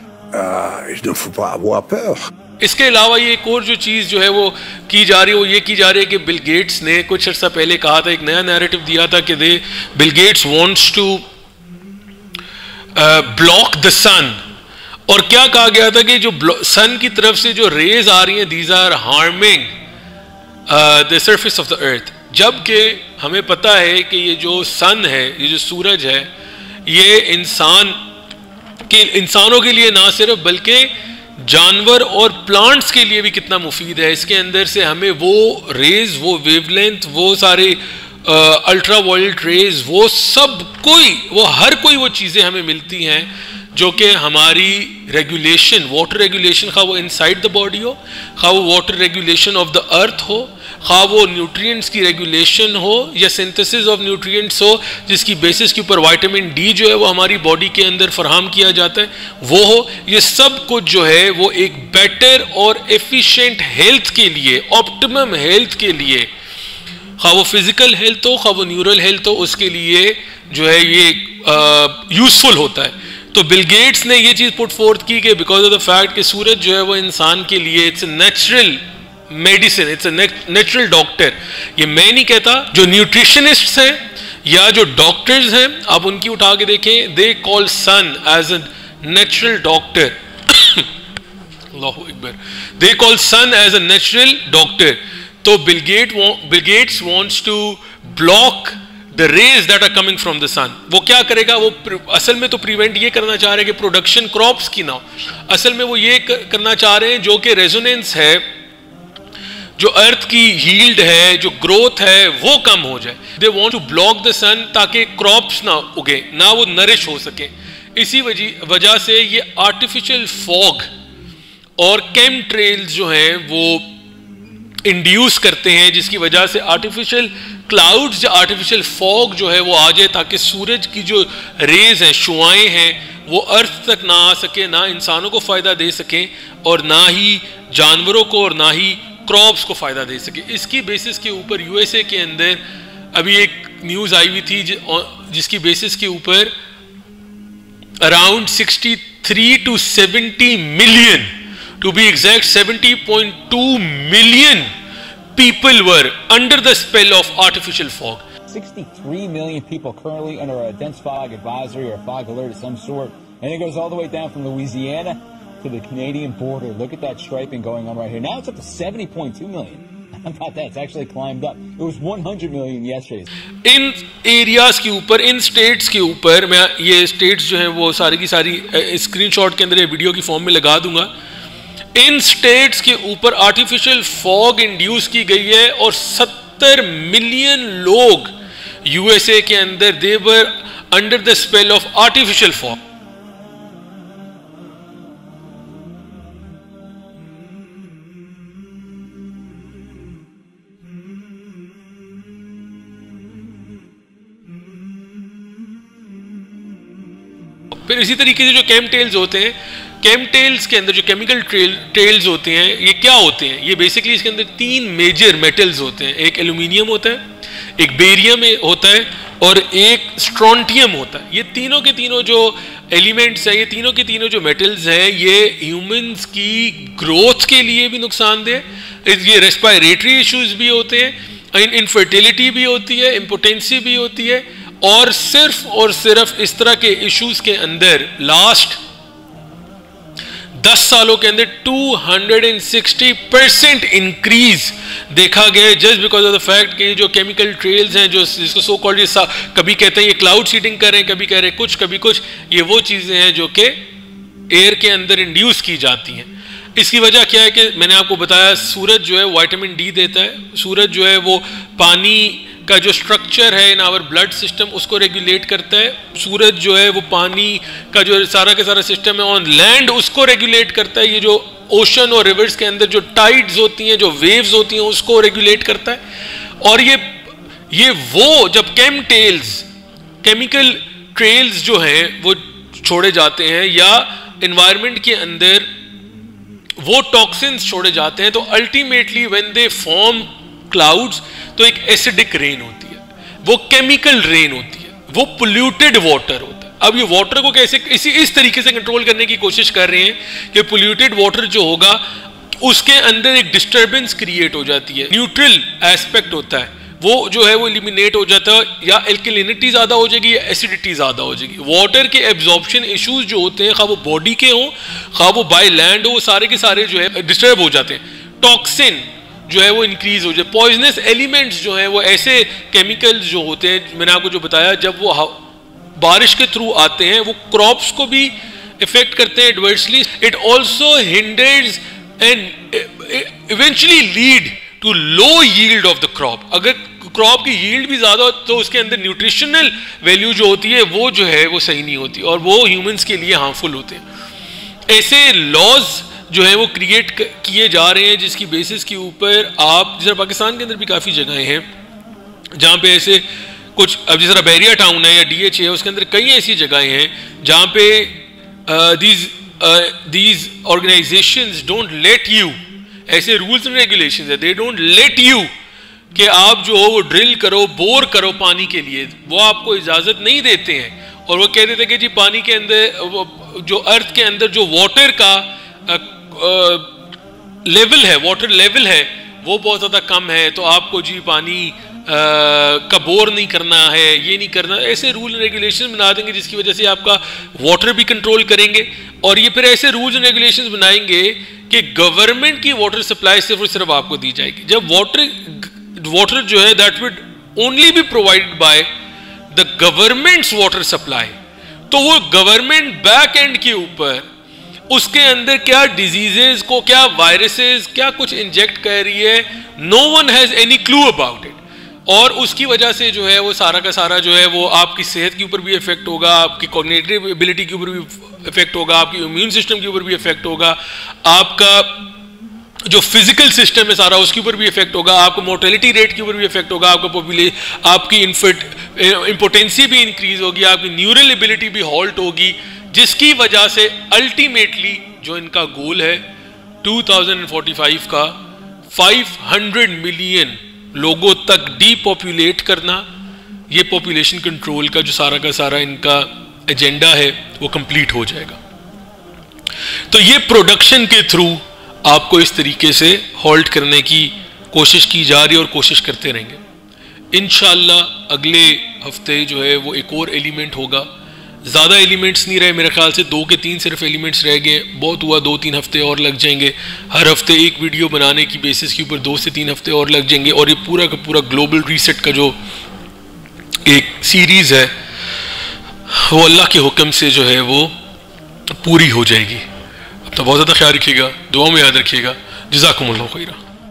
il ne faut pas avoir peur. इसके अलावा ये एक और जो चीज़ जो है वो की जा रही है, वो ये की जा रही है कि बिल गेट्स ने कुछ अर्सा पहले कहा था, एक नया नैरेटिव दिया था कि Bill Gates wants to block the sun. और क्या कहा गया था कि जो सन की तरफ से जो रेज आ रही हैं, these are harming the surface of the earth. जबकि हमें पता है कि ये जो सन है, ये जो सूरज है, ये इंसानों के लिए ना सिर्फ बल्कि जानवर और प्लांट्स के लिए भी कितना मुफीद है। इसके अंदर से हमें वो रेज, वो वेवलेंथ, वो सारे अल्ट्रा वायलेट रेज, वो सब कोई, वो हर कोई वो चीज़ें हमें मिलती हैं जो कि हमारी रेगुलेशन, वाटर रेगुलेशन, खा वो इनसाइड द बॉडी हो, खा वो water regulation of the earth हो, खा वो न्यूट्रिएंट्स की रेगुलेशन हो या सिंथेसिस ऑफ न्यूट्रिएंट्स हो, जिसकी बेसिस के ऊपर विटामिन डी जो है वो हमारी बॉडी के अंदर फराहम किया जाता है, वो हो। ये सब कुछ जो है वो एक बेटर और एफिशिएंट हेल्थ के लिए, ऑप्टिमम हेल्थ के लिए, खा वो फिजिकल हेल्थ हो, खा वो न्यूरल हेल्थ हो, उसके लिए जो है ये यूजफुल होता है। तो बिल गेट्स ने ये चीज पुट फोर्थ की कि बिकॉज ऑफ द फैक्ट कि सूरज जो है वो इंसान के लिए it's natural medicine, it's natural doctor. ये मैं नहीं कहता, जो न्यूट्रिशनिस्ट्स हैं या जो डॉक्टर्स हैं आप उनकी उठा के देखें, they call sun as a natural doctor. अल्लाहु अकबर, they call sun as a natural doctor. तो Bill Gates wants to block the rays that are coming from the sun. वो क्या करेगा, वो असल में तो प्रिवेंट ये करना चाह रहे हैं कि प्रोडक्शन क्रॉप्स की ना हो, असल में वो ये करना चाह रहे हैं जो कि रेजोनेंस है, जो अर्थ की यील्ड है, जो ग्रोथ है वो कम हो जाए। They want to block the sun ताकि क्रॉप्स ना उगे, ना वो नरिश हो सके। इसी वजह से ये आर्टिफिशियल फॉग और केम ट्रेल्स जो हैं वो इंड्यूस करते हैं, जिसकी वजह से आर्टिफिशियल क्लाउड्स या आर्टिफिशियल फॉग जो है वो आ जाए ताकि सूरज की जो रेज हैं, शुआएं हैं, वो अर्थ तक ना आ सके, ना इंसानों को फायदा दे सके और ना ही जानवरों को और ना ही क्रॉप्स को फायदा दे सके। इसकी बेसिस के ऊपर यूएसए के अंदर अभी एक न्यूज आई हुई थी जिसकी बेसिस के ऊपर around 63 to 70 million, to be exact 70.2 million people were under the spell of artificial fog. 63 million people currently under a dense fog advisory or fog alert of some sort, and it goes all the way down from Louisiana to the Canadian border. Look at that striping going on right here. Now it's up to 70.2 million. How about that? It's actually climbed up. It was 100 million yesterday. इन areas के ऊपर, इन states के ऊपर, मैं ये states जो हैं वो सारी की सारी स्क्रीनशॉट के अंदर ये वीडियो की फॉर्म में लगा दूंगा। इन स्टेट्स के ऊपर आर्टिफिशियल फॉग इंड्यूस की गई है और 70 मिलियन लोग यूएसए के अंदर they were under the spell of artificial fog. फिर इसी तरीके से जो केमटेल्स होते हैं, केमटेल्स के अंदर जो केमिकल टेल्स होते हैं, ये क्या होते हैं? ये बेसिकली इसके अंदर 3 मेजर मेटल्स होते हैं। एक एल्यूमिनियम होता है, एक बेरियम होता है और एक स्ट्रोंटियम होता है। ये तीनों के तीनों जो एलिमेंट्स हैं, ये तीनों के तीनों जो मेटल्स हैं, ये ह्यूमंस की ग्रोथ के लिए भी नुकसानदेह, ये रेस्पिरेटरी इश्यूज भी होते हैं, इनफर्टिलिटी भी होती है, इम्पोटेंसी भी होती है, और सिर्फ इस तरह के इश्यूज के अंदर लास्ट 10 सालों के अंदर 260% इंक्रीज देखा गया है, just because of the fact कि जो केमिकल ट्रेल्स हैं, जो जिसको सो कॉल्ड, कभी कहते हैं ये क्लाउड सीडिंग कर रहे हैं, कभी कह रहे हैं कुछ, कभी कुछ, ये वो चीजें हैं जो कि एयर के अंदर इंड्यूस की जाती हैं। इसकी वजह क्या है कि मैंने आपको बताया, सूरज जो है विटामिन डी देता है, सूरज जो है वो पानी का जो स्ट्रक्चर है इन आवर ब्लड सिस्टम उसको रेगुलेट करता है, सूरज जो है वो पानी का जो सारा का सारा सिस्टम है ऑन लैंड उसको रेगुलेट करता है, ये जो ओशन और रिवर्स के अंदर जो टाइड्स होती हैं, जो वेव्स होती हैं, उसको रेगुलेट करता है। और ये वो जब केमिकल ट्रेल्स जो हैं वो छोड़े जाते हैं या एनवायरनमेंट के अंदर वो टॉक्सिन्स छोड़े जाते हैं, तो ultimately when they form clouds, तो एक एसिडिक रेन होती है, वो केमिकल रेन होती है, वो पोल्यूटेड वाटर होता है। अब ये वाटर को कैसे इस तरीके से कंट्रोल करने की कोशिश कर रहे हैं कि पोल्यूटेड वाटर जो होगा उसके अंदर एक डिस्टर्बेंस क्रिएट हो जाती है, न्यूट्रल एस्पेक्ट होता है, वो जो है वो एलिमिनेट हो जाता है, या एल्कलिनिटी ज्यादा हो जाएगी या एसिडिटी ज्यादा हो जाएगी। वाटर के एब्जॉर्प्शन इश्यूज जो होते हैं, खा वो बॉडी के हों, खा वो बाय लैंड हो, वो सारे के सारे जो है डिस्टर्ब हो जाते हैं। टॉक्सिन जो है वो इंक्रीज हो जाए, पॉइजनस एलिमेंट्स जो है वो ऐसे केमिकल्स जो होते हैं, मैंने आपको जो बताया, जब वो बारिश के थ्रू आते हैं वो क्रॉप्स को भी इफेक्ट करते हैं adversely. It also hinders and eventually lead to low yield of the crop. अगर क्रॉप की यील्ड भी ज्यादा हो तो उसके अंदर न्यूट्रिशनल वैल्यू जो होती है वो जो है वो सही नहीं होती और वो ह्यूमंस के लिए हार्मफुल होते हैं। ऐसे लॉज जो है वो क्रिएट किए जा रहे हैं जिसकी बेसिस के ऊपर आप, जैसे पाकिस्तान के अंदर भी काफ़ी जगहें हैं जहाँ पे ऐसे कुछ, अब जिस तरह बैरिया टाउन है या DH है, उसके अंदर कई ऐसी जगहें हैं जहाँ पे these organizations don't let you, ऐसे रूल्स एंड रेगुलेशंस है, they don't let you कि आप जो हो वो ड्रिल करो, बोर करो पानी के लिए, वो आपको इजाज़त नहीं देते हैं। और वो कहते थे कि जी पानी के अंदर जो अर्थ के अंदर जो वाटर का लेवल है, वाटर लेवल है, वो बहुत ज़्यादा कम है, तो आपको जी पानी का बोर नहीं करना है, ये नहीं करना। ऐसे रूल एंड रेगुलेशन बना देंगे जिसकी वजह से आपका वाटर भी कंट्रोल करेंगे, और ये फिर ऐसे रूल्स एंड रेगुलेशंस बनाएंगे कि गवर्नमेंट की वाटर सप्लाई सिर्फ और सिर्फ आपको दी जाएगी। जब वाटर जो है that would only be provided by the governments water supply, तो वो गवर्नमेंट बैक एंड के ऊपर उसके अंदर क्या डिजीजेस को, क्या वायरसेस, क्या कुछ इंजेक्ट कर रही है, no one has any clue about it, और उसकी वजह से जो है वो सारा का सारा जो है वो आपकी सेहत के ऊपर भी इफेक्ट होगा, आपकी कॉग्निटिव एबिलिटी के ऊपर भी इफेक्ट होगा, आपकी इम्यून सिस्टम के ऊपर भी इफेक्ट होगा, आपका जो फिजिकल सिस्टम है सारा उसके ऊपर भी इफेक्ट होगा, आपको मोर्टेलिटी रेट के ऊपर भी इफेक्ट होगा, आपकी इंपोटेंसी भी इंक्रीज होगी, आपकी न्यूरल एबिलिटी भी हॉल्ट होगी, जिसकी वजह से अल्टीमेटली जो इनका गोल है 2045 का 500 मिलियन लोगों तक डीपॉपुलेट करना, ये पॉपुलेशन कंट्रोल का जो सारा का सारा इनका एजेंडा है वो कंप्लीट हो जाएगा। तो ये प्रोडक्शन के थ्रू आपको इस तरीके से हॉल्ट करने की कोशिश की जा रही है और कोशिश करते रहेंगे। इंशाअल्लाह अगले हफ्ते जो है वो एक और एलिमेंट होगा। ज़्यादा एलिमेंट्स नहीं रहे, मेरे ख्याल से 2 के 3 सिर्फ एलिमेंट्स रह गए, बहुत हुआ 2-3 हफ्ते और लग जाएंगे। हर हफ्ते एक वीडियो बनाने की बेसिस के ऊपर 2 से 3 हफ्ते और लग जाएंगे, और ये पूरा का पूरा ग्लोबल रीसेट का जो एक सीरीज़ है वो अल्लाह के हुक्म से जो है वो पूरी हो जाएगी। अपना बहुत ज़्यादा ख्याल रखिएगा, दुआ में याद रखिएगा। जज़ाकुमुल्लाह खैरा।